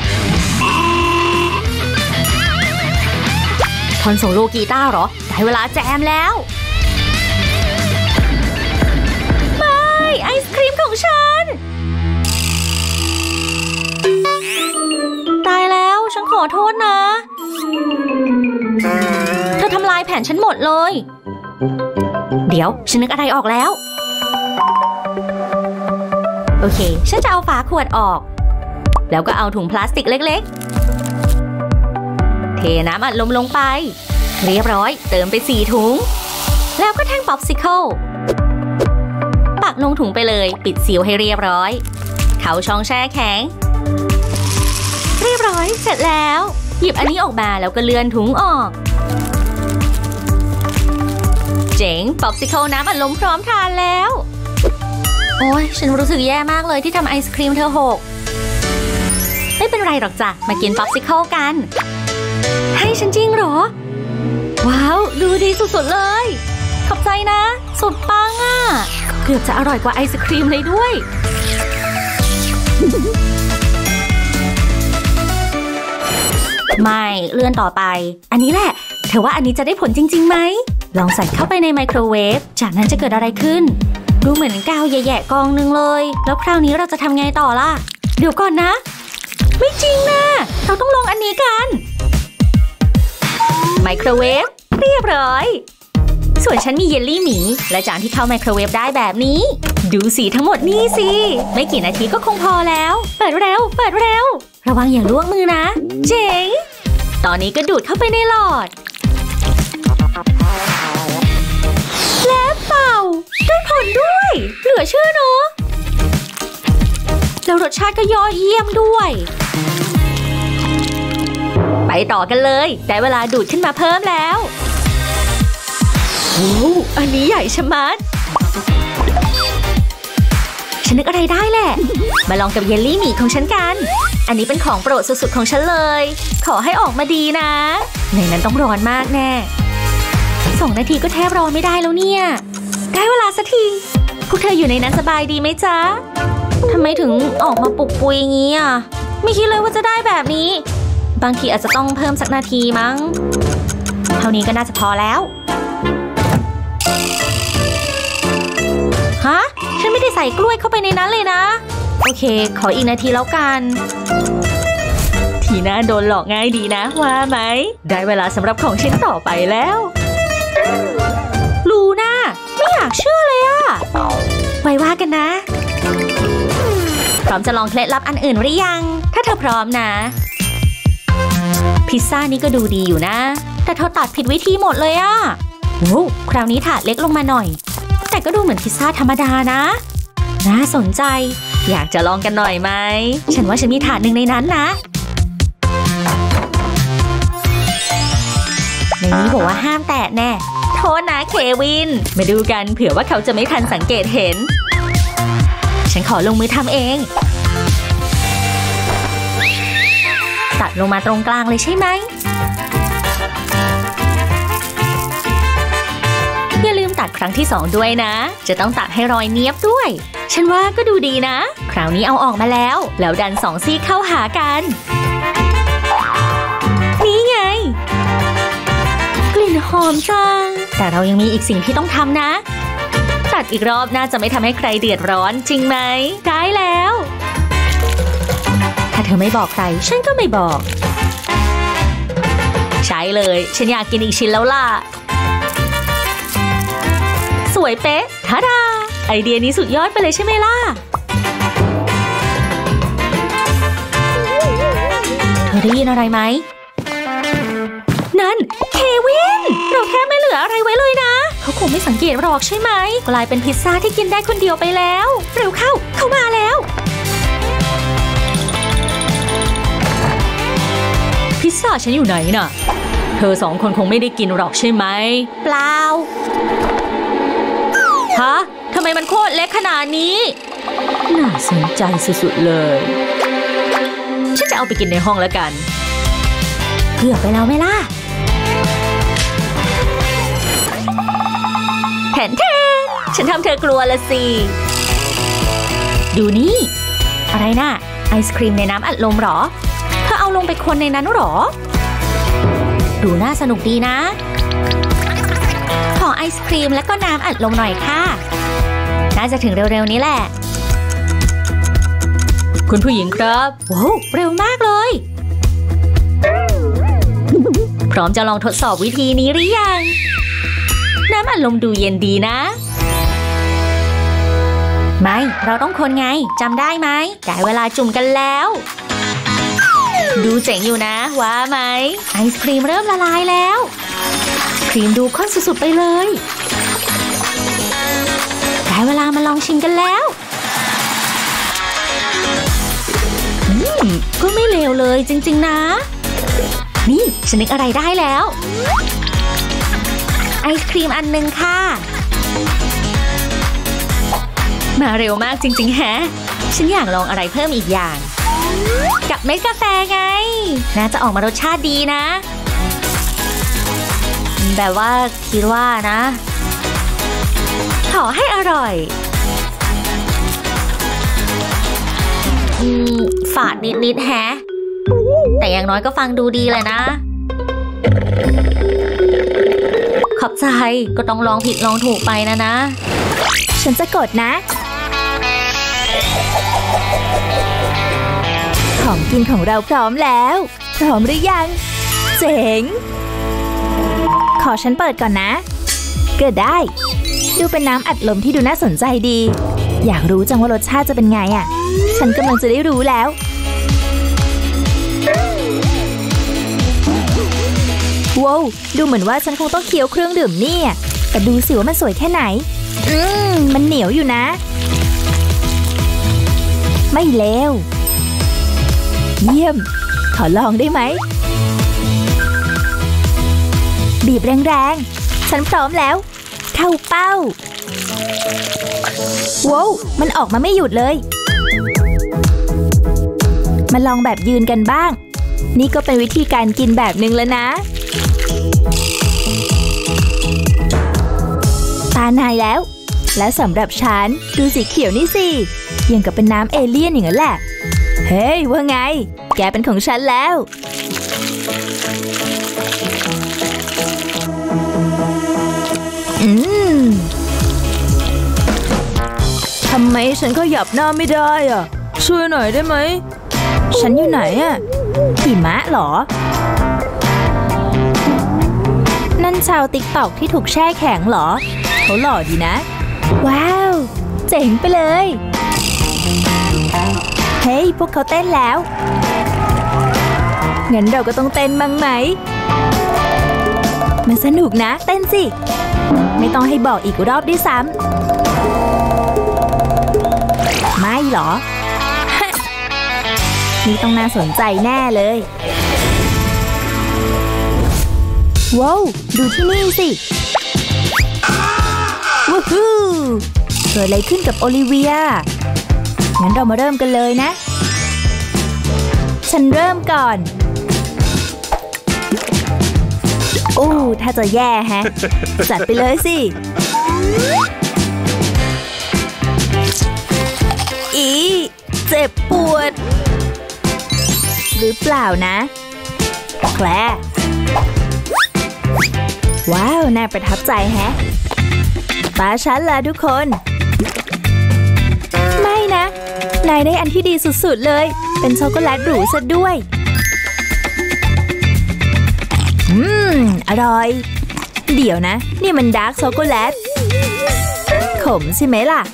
Speaker 1: คอนโซลโลกีตาร์เหรอได้เวลาแจมแล้วไม่ไอศครีมของฉันตายแล้วฉันขอโทษนะเธอทำลายแผนฉันหมดเลยเดี๋ยวฉันนึกอะไรออกแล้วโอเคฉันจะเอาฝาขวดออกแล้วก็เอาถุงพลาสติกเล็กๆเทน้ำอัดลมลงไปเรียบร้อยเติมไปสี่ถุงแล้วก็แท่งป๊อปซิเคิลปักลงถุงไปเลยปิดซีลให้เรียบร้อยเข้าช่องแช่แข็งเรียบร้อยเสร็จแล้วหยิบอันนี้ออกมาแล้วก็เลื่อนถุงออกเจ๋งป๊อปซิเคิลน้ำอัดลมพร้อมทานแล้วโอ้ยฉันรู้สึกแย่มากเลยที่ทำไอศครีมเธอหกไม่เป็นไรหรอกจ้ะมากินป๊อปซิเคิลกันให้ฉันจริงเหรอว้าวดูดีสุดๆเลยขอบใจนะสุดปังอ่ะเกือบจะอร่อยกว่าไอศครีมเลยด้วยไม่เลื่อนต่อไปอันนี้แหละเธอว่าอันนี้จะได้ผลจริงๆไหมลองใส่เข้าไปในไมโครเวฟจากนั้นจะเกิดอะไรขึ้นดูเหมือนกาวแย่ๆกองนึงเลยแล้วคราวนี้เราจะทำไงต่อล่ะเดี๋ยวก่อนนะไม่จริงนะเราต้องลองอันนี้กันไมโครเวฟเรียบร้อยส่วนฉันมีเยลลี่หมีและจานที่เข้าไมโครเวฟได้แบบนี้ดูสีทั้งหมดนี่สิไม่กี่นาทีก็คงพอแล้วเปิดเร็วเปิดเร็วระวังอย่าลวกมือนะเจ๋งตอนนี้ก็ดูดเข้าไปในหลอดและเป่าได้ผลด้วยเหลือเชื่อเนอะแล้วรสชาติก็ยอดเยี่ยมด้วยไปต่อกันเลยได้เวลาดูดขึ้นมาเพิ่มแล้วโอ้อันนี้ใหญ่ชะมัดฉันนึกอะไรได้แหละมาลองกับเยลลี่หมี่ของฉันกันอันนี้เป็นของโปรดสุดๆของฉันเลยขอให้ออกมาดีนะในนั้นต้องร้อนมากแน่สองนาทีก็แทบรอไม่ได้แล้วเนี่ยได้เวลาสักทีพวกเธออยู่ในนั้นสบายดีไหมจ๊ะทำไมถึงออกมาปุกปุยอย่างนี้อ่ะไม่คิดเลยว่าจะได้แบบนี้บางทีอาจจะต้องเพิ่มสักนาทีมั้งเท่านี้ก็น่าจะพอแล้วฮะฉันไม่ได้ใส่กล้วยเข้าไปในนั้นเลยนะโอเคขออีกนาทีแล้วกันทีน่าโดนหลอกง่ายดีนะว่าไหมได้เวลาสำหรับของชิ้นต่อไปแล้วลูน่าไม่อยากเชื่อเลยอะไว้ว่ากันนะพร้อมจะลองเคล็ดลับอันอื่นหรือยังถ้าเธอพร้อมนะพิซซ่านี่ก็ดูดีอยู่นะแต่เธอตัดผิดวิธีหมดเลยอะโอ้คราวนี้ถาดเล็กลงมาหน่อยแต่ก็ดูเหมือนพิซซ่าธรรมดานะน่าสนใจอยากจะลองกันหน่อยไหมฉันว่าฉันมีถาดหนึ่งในนั้นนะในนี้บอกว่าห้ามแตะแน่โทษนะเควินมาดูกันเผื่อว่าเขาจะไม่ทันสังเกตเห็นฉันขอลงมือทำเองตัดลงมาตรงกลางเลยใช่ไหมอย่าลืมตัดครั้งที่สองด้วยนะจะต้องตัดให้รอยเนียบด้วยฉันว่าก็ดูดีนะคราวนี้เอาออกมาแล้วแล้วดันสองซี่เข้าหากันนี่ไงกลิ่นหอมจังแต่เรายังมีอีกสิ่งที่ต้องทำนะตัดอีกรอบน่าจะไม่ทำให้ใครเดือดร้อนจริงไหมได้แล้วถ้าเธอไม่บอกใครฉันก็ไม่บอกใช่เลยฉันอยากกินอีกชิ้นแล้วล่ะสวยเป๊ะท่าดาไอเดียนี้สุดยอดไปเลยใช่ไหมล่ะเธอได้ยินอะไรไหมนั่นเควินเราแทบไม่เหลืออะไรไว้เลยนะเขาคงไม่สังเกตหรอกใช่ไหมกลายเป็นพิซซ่าที่กินได้คนเดียวไปแล้วเร็วเข้าเข้ามาแล้วพิซซ่าฉันอยู่ไหนน่ะเธอสองคนคงไม่ได้กินหรอกใช่ไหมเปล่าฮะทำไมมันโคตรเล็กขนาดนี้น่าสนใจสุดๆเลยฉันจะเอาไปกินในห้องแล้วกันเกือบไปแล้วไหมล่ะแทนแทนฉันทำเธอกลัวละสิดูนี่อะไรน่ะไอศครีมในน้ำอัดลมหรอเธอเอาลงไปคนในนั้นหรอดูน่าสนุกดีนะขอไอศครีมแล้วก็น้ำอัดลมหน่อยค่ะน่าจะถึงเร็วๆนี้แหละคุณผู้หญิงครับว้าวเร็วมากเลยพร้อมจะลองทดสอบวิธีนี้หรือยังน้ำอัดลมดูเย็นดีนะไม่เราต้องคนไงจำได้ไหมได้เวลาจุ่มกันแล้วดูเจ๋งอยู่นะว่าไหมไอศครีมเริ่มละลายแล้วครีมดูข้นสุดๆไปเลยได้เวลามาลองชิมกันแล้วอืมก็ไม่เลวเลยจริงๆนะนี่ฉันนึกอะไรได้แล้วไอศครีมอันนึงค่ะมาเร็วมากจริงๆแฮะฉันอยากลองอะไรเพิ่มอีกอย่างกับเม็ดกาแฟไงน่าจะออกมารสชาติดีนะแบบว่าคิดว่านะขอให้อร่อยอืมฝาดนิดๆแฮะแต่อย่างน้อยก็ฟังดูดีเลยนะขอบใจก็ต้องลองผิดลองถูกไปนะนะ
Speaker 2: ฉันจะกดนะของกินของเราพร้อมแล้วพร้อมหรือยังเจ๋งขอฉันเปิดก่อนนะก็ได้ดูเป็นน้ำอัดลมที่ดูน่าสนใจดีอยากรู้จังว่ารสชาติจะเป็นไงอ่ะฉันกำลังจะได้รู้แล้วว้าวดูเหมือนว่าฉันคงต้องเคี้ยวเครื่องดื่มนี่แต่ดูสิว่ามันสวยแค่ไหนอืมมันเหนียวอยู่นะไม่เลวเยี่ยมขอลองได้ไหมบีบแรงๆฉันพร้อมแล้วเข้าเป้าว้าวมันออกมาไม่หยุดเลยมาลองแบบยืนกันบ้างนี่ก็เป็นวิธีการกินแบบนึงแล้วนะตานายแล้วและสำหรับฉันดูสีเขียวนี่สิยังกับเป็นน้ำเอเลี่ยนอย่างนั้นแหละเฮ้ยว่าไงแกเป็นของฉันแล้วอืมทำไมฉันขยับหน้าไม่ได้อ่ะช่วยหน่อยได้ไหมฉันอยู่ไหนอ่ะหิมะเหรอนั่นชาวติ๊กต็อกที่ถูกแช่แข็งเหรอเขาหล่อดีนะว้าวเจ๋งไปเลยเฮ้ยพวกเขาเต้นแล้วงั้นเราก็ต้องเต้นมั้งไหมมันสนุกนะเต้นสิไม่ต้องให้บอกอีกรอบด้วยซ้ำไม่หรอ นี่ต้องน่าสนใจแน่เลยว้าวดูที่นี่สิวู้ฮู้เกิดอะไรขึ้นกับโอลิเวียงั้นเรามาเริ่มกันเลยนะฉันเริ่มก่อนโอ้ถ้าจะแย่แฮะจัดไปเลยสิอีเจ็บปวดหรือเปล่านะแคลร์ว้าวน่าประทับใจแฮะตาฉันละทุกคนไม่นะนายได้อันที่ดีสุดๆเลยเป็นช็อกโกแลตหรูซะด้วยอืมอร่อยเดี๋ยวนะนี่มันดาร์กช็อกโกแลตขมใช่ไหมล่ะ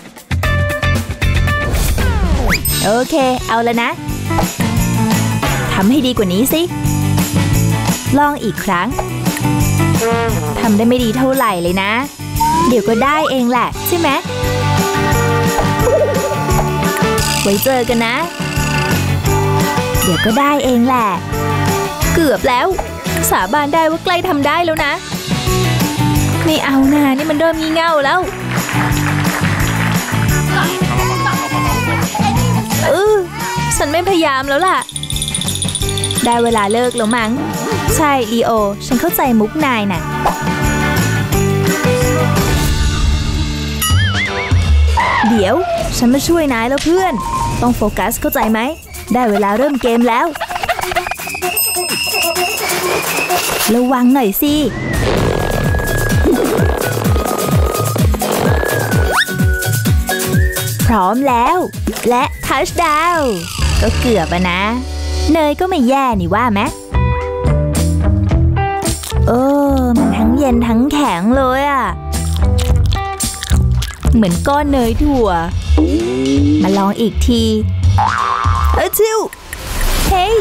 Speaker 2: โอเคเอาแล้วนะทำให้ดีกว่านี้สิลองอีกครั้งทำได้ไม่ดีเท่าไหร่เลยนะเดี๋ยวก็ได้เองแหละใช่ไหมไว้เจอกันนะเดี๋ยวก็ได้เองแหละเกือบแล้วสาบานได้ว่าใกล้ทำได้แล้วนะไม่เอานะนี่มันเริ่มงี่เง่าแล้วเออฉันไม่พยายามแล้วล่ะได้เวลาเลิกแล้วมั้งใช่ลีโอฉันเข้าใจมุกนายน่ะเดี๋ยวฉันมาช่วยนายแล้วเพื่อนต้องโฟกัสเข้าใจไหมได้เวลาเริ่มเกมแล้วระวังหน่อยสิพร้อมแล้วและทัชดาวน์ก็เกือบอะนะเนยก็ไม่แย่นี่ว่าไหมเออมันทั้งเย็นทั้งแข็งเลยอะเหมือนก้อนเนยถั่วมาลองอีกทีเออชิวเฮ้ย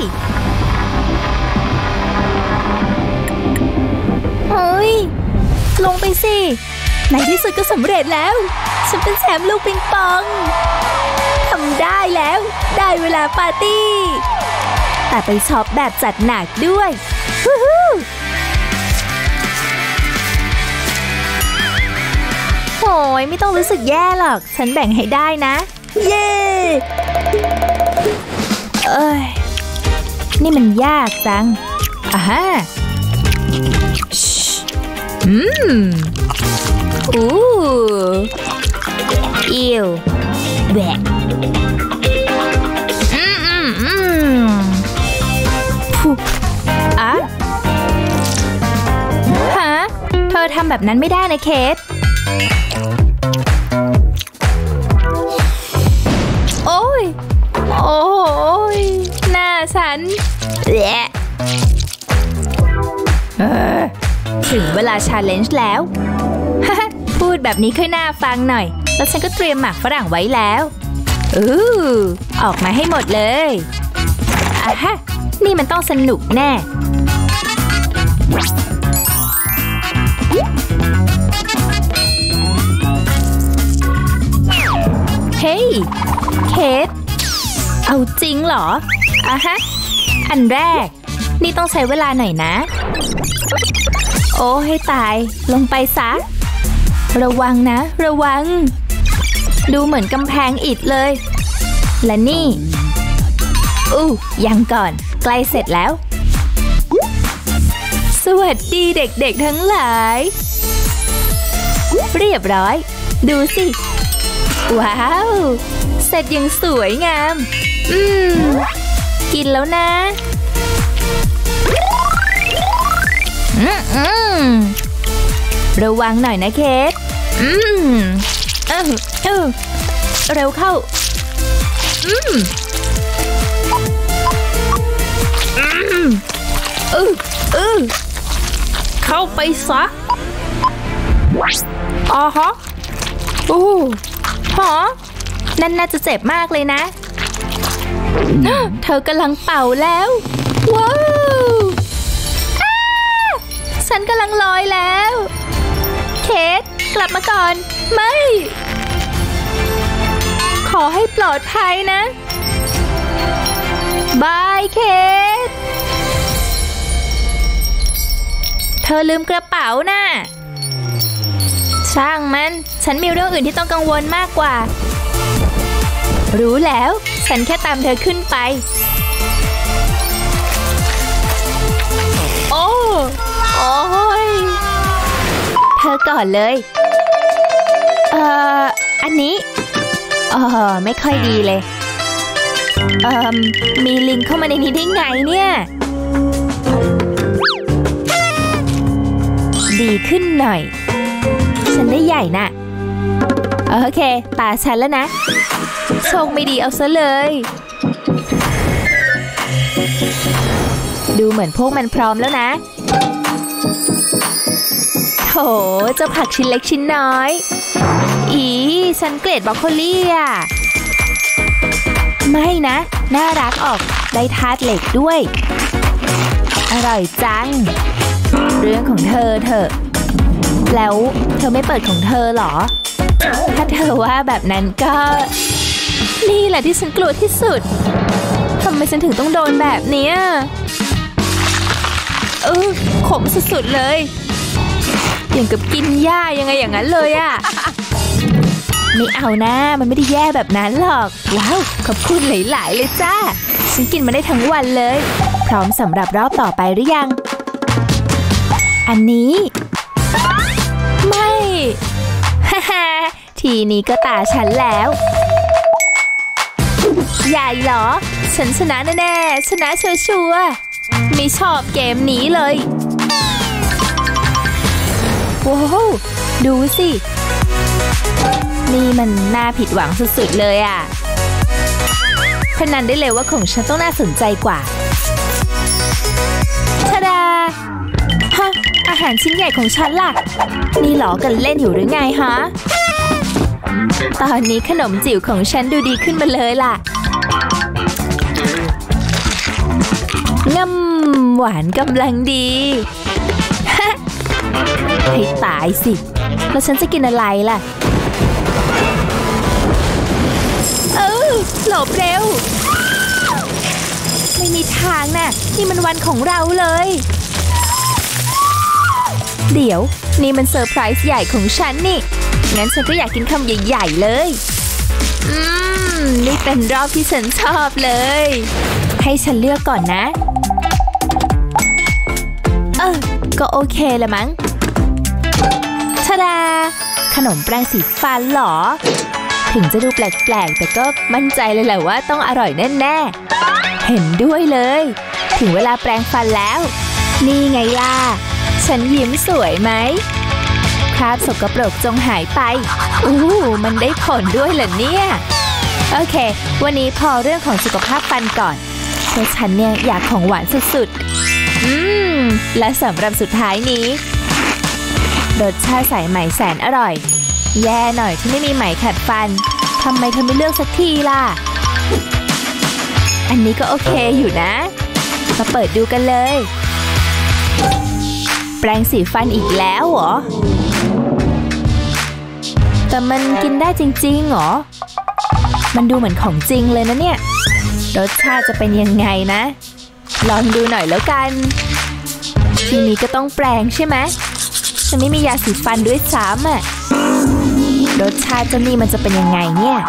Speaker 2: เฮ้ยลงไปสิในที่สุดก็สำเร็จแล้วฉันเป็นแชมป์ลูกปิงปองทำได้แล้วได้เวลาปาร์ตี้แต่ไปช็อปแบบจัดหนักด้วยฮู้ฮู้โอ้ยไม่ต้องรู้สึกแย่หรอกฉันแบ่งให้ได้นะเย้เอ้ยนี่มันยากจังอ่าฮะอืมอู้อิวแหวะอืมอืมอืมฟูอ่ะฮะเธอทำแบบนั้นไม่ได้นะเคทโอ้ยโอ้ยหน้าฉันแหละเออถึงเวลาชาเลนจ์แล้ว พูดแบบนี้ค่อยน่าฟังหน่อยแล้วฉันก็เตรียมหมากฝรั่งไว้แล้วอู้ออกมาให้หมดเลยอ่ะฮะนี่มันต้องสนุกแน่เฮ้ยเคทเอาจริงเหรออ่ะฮะอันแรกนี่ต้องใช้เวลาหน่อยนะโอ้ให้ตายลงไปซะระวังนะระวังดูเหมือนกำแพงอิฐเลยและนี่อู้ยังก่อนใกล้เสร็จแล้วสวัสดีเด็กๆทั้งหลายเรียบร้อยดูสิว้าวเสร็จอย่างสวยงามอืมกินแล้วนะอืมอืมระวังหน่อยนะเคทอืมเออเออเร็วเข้าอืมอืมเออเออเข้าไปซะอ๋อฮะโอ้ฮะนั่นน่าจะเจ็บมากเลยนะเธอกำลังเป่าแล้วว้าวฉันกำลังลอยแล้วเคทกลับมาก่อนไม่ขอให้ปลอดภัยนะบายเคทเธธอลืมกระเป๋าน่ะช่างมันฉันมีเรื่องอื่นที่ต้องกังวลมากกว่ารู้แล้วฉันแค่ตามเธอขึ้นไปโอ้โอ้ยเธอก่อนเลยเอ่ออันนี้เออไม่ค่อยดีเลยเอ่อมีลิงเข้ามาในนี้ได้ไงเนี่ยดีขึ้นหน่อยฉันได้ใหญ่น่ะโอเคตาฉันแล้วนะโชคไม่ดีเอาซะเลยดูเหมือนพวกมันพร้อมแล้วนะโถเจ้าผักชิ้นเล็กชิ้นน้อยอีฉันเกลียดบรอกโคลีอ่ะไม่นะน่ารักออกได้ธาตุเหล็กด้วยอร่อยจังเรื่องของเธอเถอะแล้วเธอไม่เปิดของเธอหรอถ้าเธอว่าแบบนั้นก็นี่แหละที่ฉันกลัวที่สุดทำไมฉันถึงต้องโดนแบบนี้เออขมสุดๆเลยอย่างกับกินหญ้ายังไงอย่างนั้นเลยอะไม่เอานะมันไม่ได้แย่แบบนั้นหรอกว้าวขอบคุณหลายๆเลยจ้าฉันกินมาได้ทั้งวันเลยพร้อมสำหรับรอบต่อไปหรือยังอันนี้ไม่ฮ่าฮ่าทีนี้ก็ตาฉันแล้วใหญ่เหรอฉันชนะแน่ๆชนะชัวร์ๆไม่ชอบเกมนี้เลยว้าวดูสินี่มันน่าผิดหวังสุดๆเลยอ่ะพนันได้เลยว่าของฉันต้องน่าสนใจกว่าทะดาฮะอาหารชิ้นใหญ่ของฉันล่ะนี่หลอกันเล่นอยู่หรือไงฮะตอนนี้ขนมจิ๋วของฉันดูดีขึ้นมาเลยล่ะงำหวานกำลังดีให้ตายสิแล้วฉันจะกินอะไรล่ะเออหลบเร็วไม่มีทางน่ะนี่มันวันของเราเลยเดี๋ยวนี่มันเซอร์ไพรส์ใหญ่ของฉันนี่งั้นฉันก็อยากกินคำใหญ่ๆเลยอืมนี่เป็นรอบที่ฉันชอบเลยให้ฉันเลือกก่อนนะเออก็โอเคละมั้งทะดาขนมแปรงสีฟันหรอถึงจะดูแปลกๆแต่ก็มั่นใจเลยแหละว่าต้องอร่อยแน่ๆเห็นด้วยเลยถึงเวลาแปรงฟันแล้วนี่ไงล่ะฉันยิ้มสวยไหมคราบสกปรกจงหายไปอู้มันได้ผลด้วยเหรอเนี่ยโอเควันนี้พอเรื่องของสุขภาพฟันก่อนเพราะฉันเนี่ยอยากของหวานสุดๆอืมและสำหรับสุดท้ายนี้รสชาติสายไหมแสนอร่อยแย่หน่อยที่ไม่มีไหมขัดฟันทำไมเธอไม่เลือกสักทีล่ะอันนี้ก็โอเคอยู่นะมาเปิดดูกันเลยแปรงสีฟันอีกแล้วเหรอแต่มันกินได้จริงๆเหรอมันดูเหมือนของจริงเลยนะเนี่ยรสชาติจะเป็นยังไงนะลองดูหน่อยแล้วกันทีนี้ก็ต้องแปรงใช่ไหมฉันไม่มียาสีฟันด้วยซ้ำอ่ะรสชาติเจ้านี่มันจะเป็นยังไงเนี่ย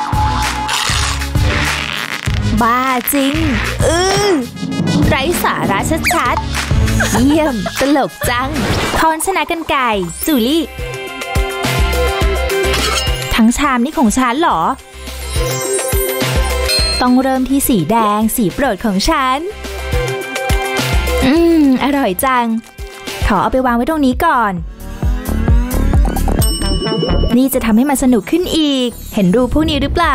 Speaker 2: บ้าจริงอือไร้สาระชัดๆเยี่ยมตลกจังคอนชนะกันไก่จูลี่ทั้งชามนี่ของฉันเหรอต้องเริ่มที่สีแดงสีโปรดของฉันอืมอร่อยจังขอเอาไปวางไว้ตรงนี้ก่อนนี่จะทำให้มันสนุกขึ้นอีกเห็นรูปพวกนี้หรือเปล่า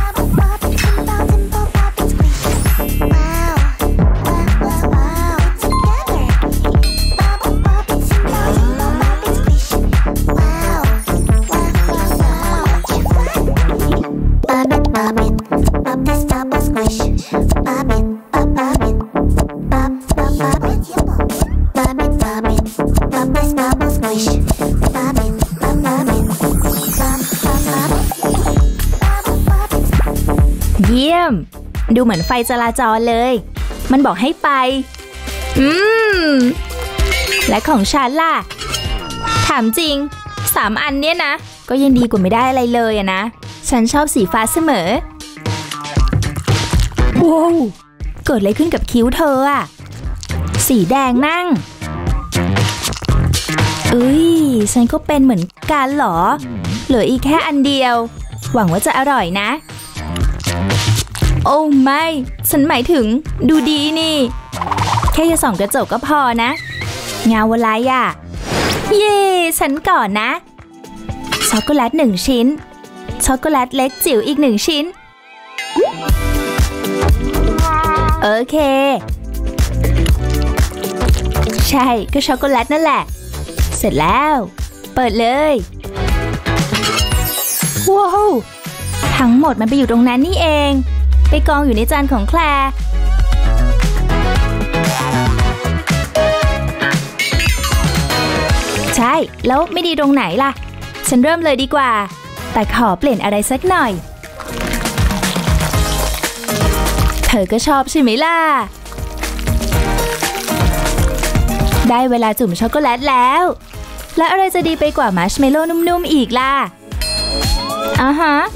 Speaker 2: เยี่ยมดูเหมือนไฟจราจรเลยมันบอกให้ไปอืมและของฉันล่ะถามจริงสามอันเนี้ยนะก็ยังดีกว่าไม่ได้อะไรเลยอะนะฉันชอบสีฟ้าเสมอว้าวเกิดอะไรขึ้นกับคิ้วเธออะสีแดงนั่งเอ้ยฉันก็เป็นเหมือนกันเหรอเหลืออีกแค่อันเดียวหวังว่าจะอร่อยนะโอ้ไม่ฉันหมายถึงดูดีนี่แค่จะส่องกระจกก็พอนะเงาอะไรอ่ะเย่ฉันก่อนนะช็อกโกแลตหนึ่งชิ้นช็อกโกแลตเล็กจิ๋วอีกหนึ่งชิ้นโอเคใช่ก็ช็อกโกแลตนั่นแหละเสร็จแล้วเปิดเลยว้าวทั้งหมดมันไปอยู่ตรงนั้นนี่เองไปกองอยู่ในจานของแคลร์ใช่แล้วไม่ดีตรงไหนล่ะฉันเริ่มเลยดีกว่าแต่ขอเปลี่ยนอะไรสักหน่อยเธอก็ชอบใช่ไหมล่ะได้เวลาจุ่มช็อกโกแลตแล้วและอะไรจะดีไปกว่ามัชเมลโล่นุ่มๆอีกล่ะอ่าฮะ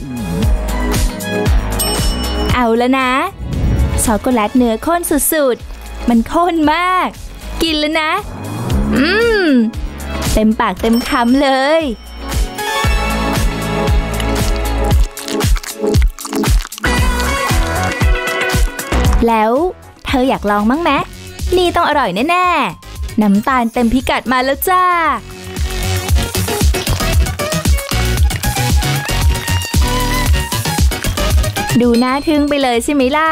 Speaker 2: เอาแล้วนะช็อกโกแลตเนื้อข้นสุดๆมันข้นมากกินแล้วนะอืมเต็มปากเต็มคำเลยแล้วเธออยากลองมั้งไหมนี่ต้องอร่อยแน่ๆน้ำตาลเต็มพิกัดมาแล้วจ้าดูน่าทึ่งไปเลยใช่ไหมล่ะ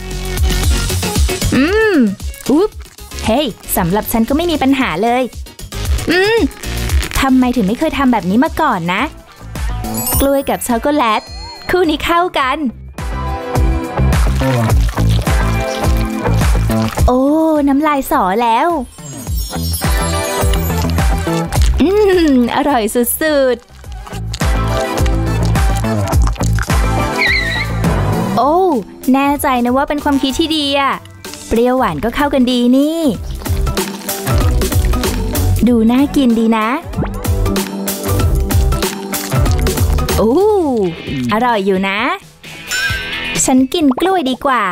Speaker 2: อืมอุ๊บเฮ้ยสำหรับฉันก็ไม่มีปัญหาเลยอืมทำไมถึงไม่เคยทำแบบนี้มาก่อนนะกล้วยกับช็อกโกแลตคู่นี้เข้ากันโอ้น้ำลายสอแล้วอืมอร่อยสุดๆโอ้แน่ใจนะว่าเป็นความคิดที่ดีอะเปรี้ยวหวานก็เข้ากันดีนี่ดูน่ากินดีนะโอ้อร่อยอยู่นะฉันกินกล้วยดีกว่า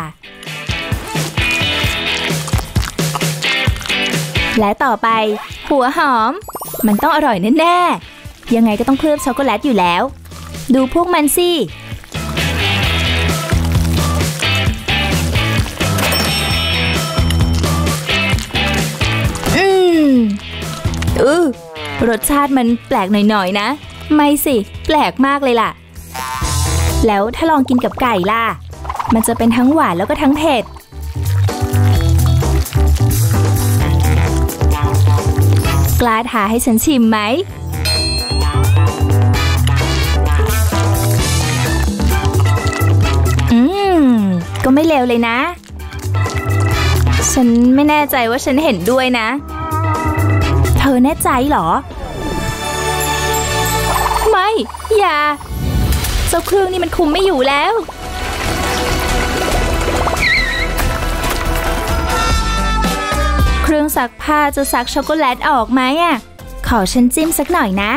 Speaker 2: และต่อไปหัวหอมมันต้องอร่อยแน่ๆยังไงก็ต้องเคลือบช็อกโกแลตอยู่แล้วดูพวกมันสิอืมอือรสชาติมันแปลกหน่อยๆนะไม่สิแปลกมากเลยล่ะแล้วถ้าลองกินกับไก่ล่ะมันจะเป็นทั้งหวานแล้วก็ทั้งเผ็ดกล้าท้าให้ฉันชิมไหมอืมก็ไม่เลวเลยนะฉันไม่แน่ใจว่าฉันเห็นด้วยนะเธอแน่ใจเหรอไม่อย่าเจ้าเครื่องนี่มันคุมไม่อยู่แล้วเครื่องซักผ้าจะซักช็อกโกแลตออกไหมอ่ะขอฉันจิ้มสักหน่อยนะ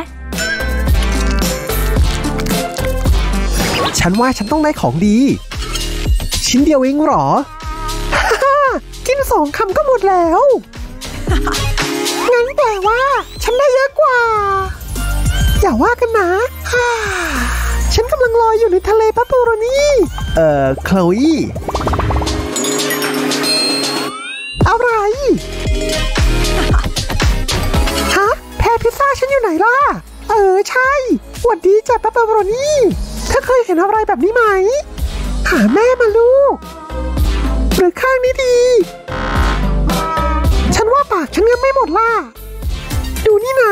Speaker 5: ฉันว่าฉันต้องได้ของดีชิ้นเดียวเองเหรอ กินสองคำก็หมดแล้ว งั้นแปลว่าฉันได้เยอะกว่าอย่าว่ากันนะ ฉันกำลังลอยอยู่ในทะเลปาปูโรนีเอ่อโคลอี้อะไร ฮะแพรพิซซ่าฉันอยู่ไหนล่ะเออใช่หวัดดีจ้ะปาปูโรนีเธอเคยเห็นอะไรแบบนี้ไหมหาแม่มาลูกหรือข้างนี้ดีฉันว่าปากฉันยังไม่หมดล่ะดูนี่นะ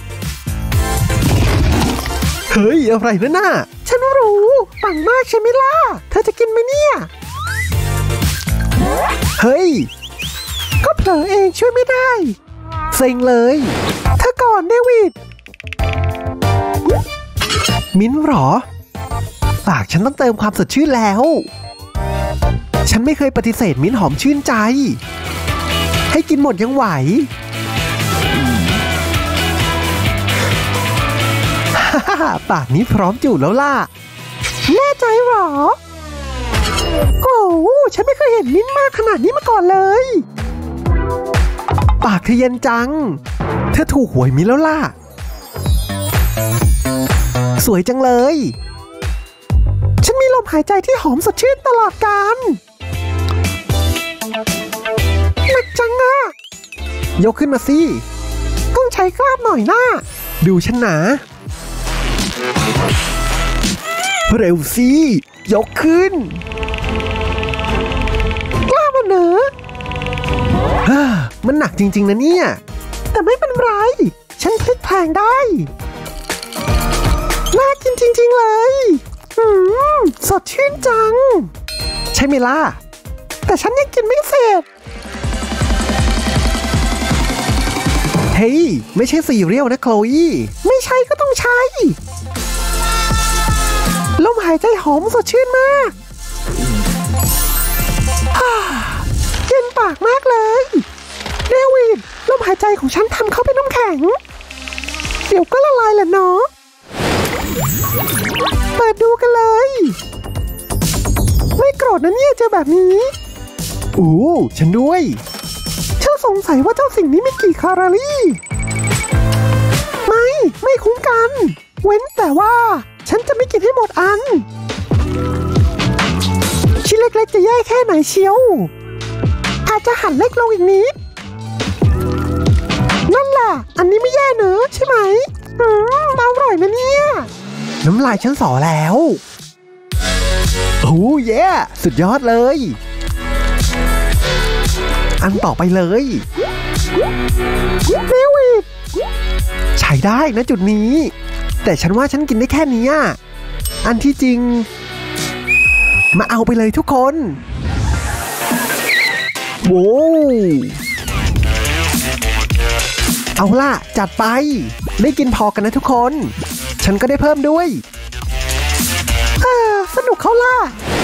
Speaker 5: เฮ้ยอะไรนะน่ะฉันรู้ปังมากใช่ไหมล่ะเธอจะกินไหมเนี่ยเฮ้ยก็เผลอเองช่วยไม่ได้เซ็งเลยเธอก่อนเดวิดมิ้นหรอปากฉันต้องเติมความสดชื่นแล้วฉันไม่เคยปฏิเสธมิ้นหอมชื่นใจให้กินหมดยังไหวปากนี้พร้อมจูบแล้วล่ะแน่ใจหรอโอ้ฉันไม่เคยเห็นมิ้นมากขนาดนี้มาก่อนเลยปากเธอเย็นจังเธอถูกหวยมิ้นแล้วล่ะสวยจังเลยฉันมีลมหายใจที่หอมสดชื่นตลอดกาลหนักจังอะยกขึ้นมาสิต้องใช้กล้ามหน่อยนะดูฉันนะเร็วสิยกขึ้นกล้ามันเหรอฮ่ามันหนักจริงๆนะเนี่ยแต่ไม่เป็นไรฉันพลิกแพลงได้น่ากินจริงๆเลยอืมสดชื่นจังใช่ไหมล่ะแต่ฉันยังกินไม่เสร็จเฮ้ยไม่ใช่ซีเรียลนะโคลอี้ไม่ใช่ก็ต้องใช้ลมหายใจหอมสดชื่นมากฮ่าเย็นปากมากเลยเดวิดลมหายใจของฉันทำเข้าเป็นน้ำแข็งเดี๋ยวก็ละลายแหละเนาะเปิดดูกันเลยไม่โกรธนะเนี่ยเจอแบบนี้อู้ฉันด้วยเชื่อสงสัยว่าเจ้าสิ่งนี้มีกี่แคลอรี่ไม่ไม่คุ้มกันเว้นแต่ว่าฉันจะไม่กินให้หมดอันชิ้นเล็กๆจะแย่แค่ไหนเชียวอาจจะหั่นเล็กลงอีกนิดนั่นแหละอันนี้ไม่แย่เนอะใช่ไหมอืมอร่อยนะเนี่ยน้ำลายฉันสอแล้วโอ้เย่สุดยอดเลยอันต่อไปเลยเดวิดใช้ได้นะจุดนี้แต่ฉันว่าฉันกินได้แค่นี้อันที่จริงมาเอาไปเลยทุกคนโว้เอาล่ะจัดไปได้กินพอกันนะทุกคนฉันก็ได้เพิ่มด้วยเออสนุกเขาล่ะ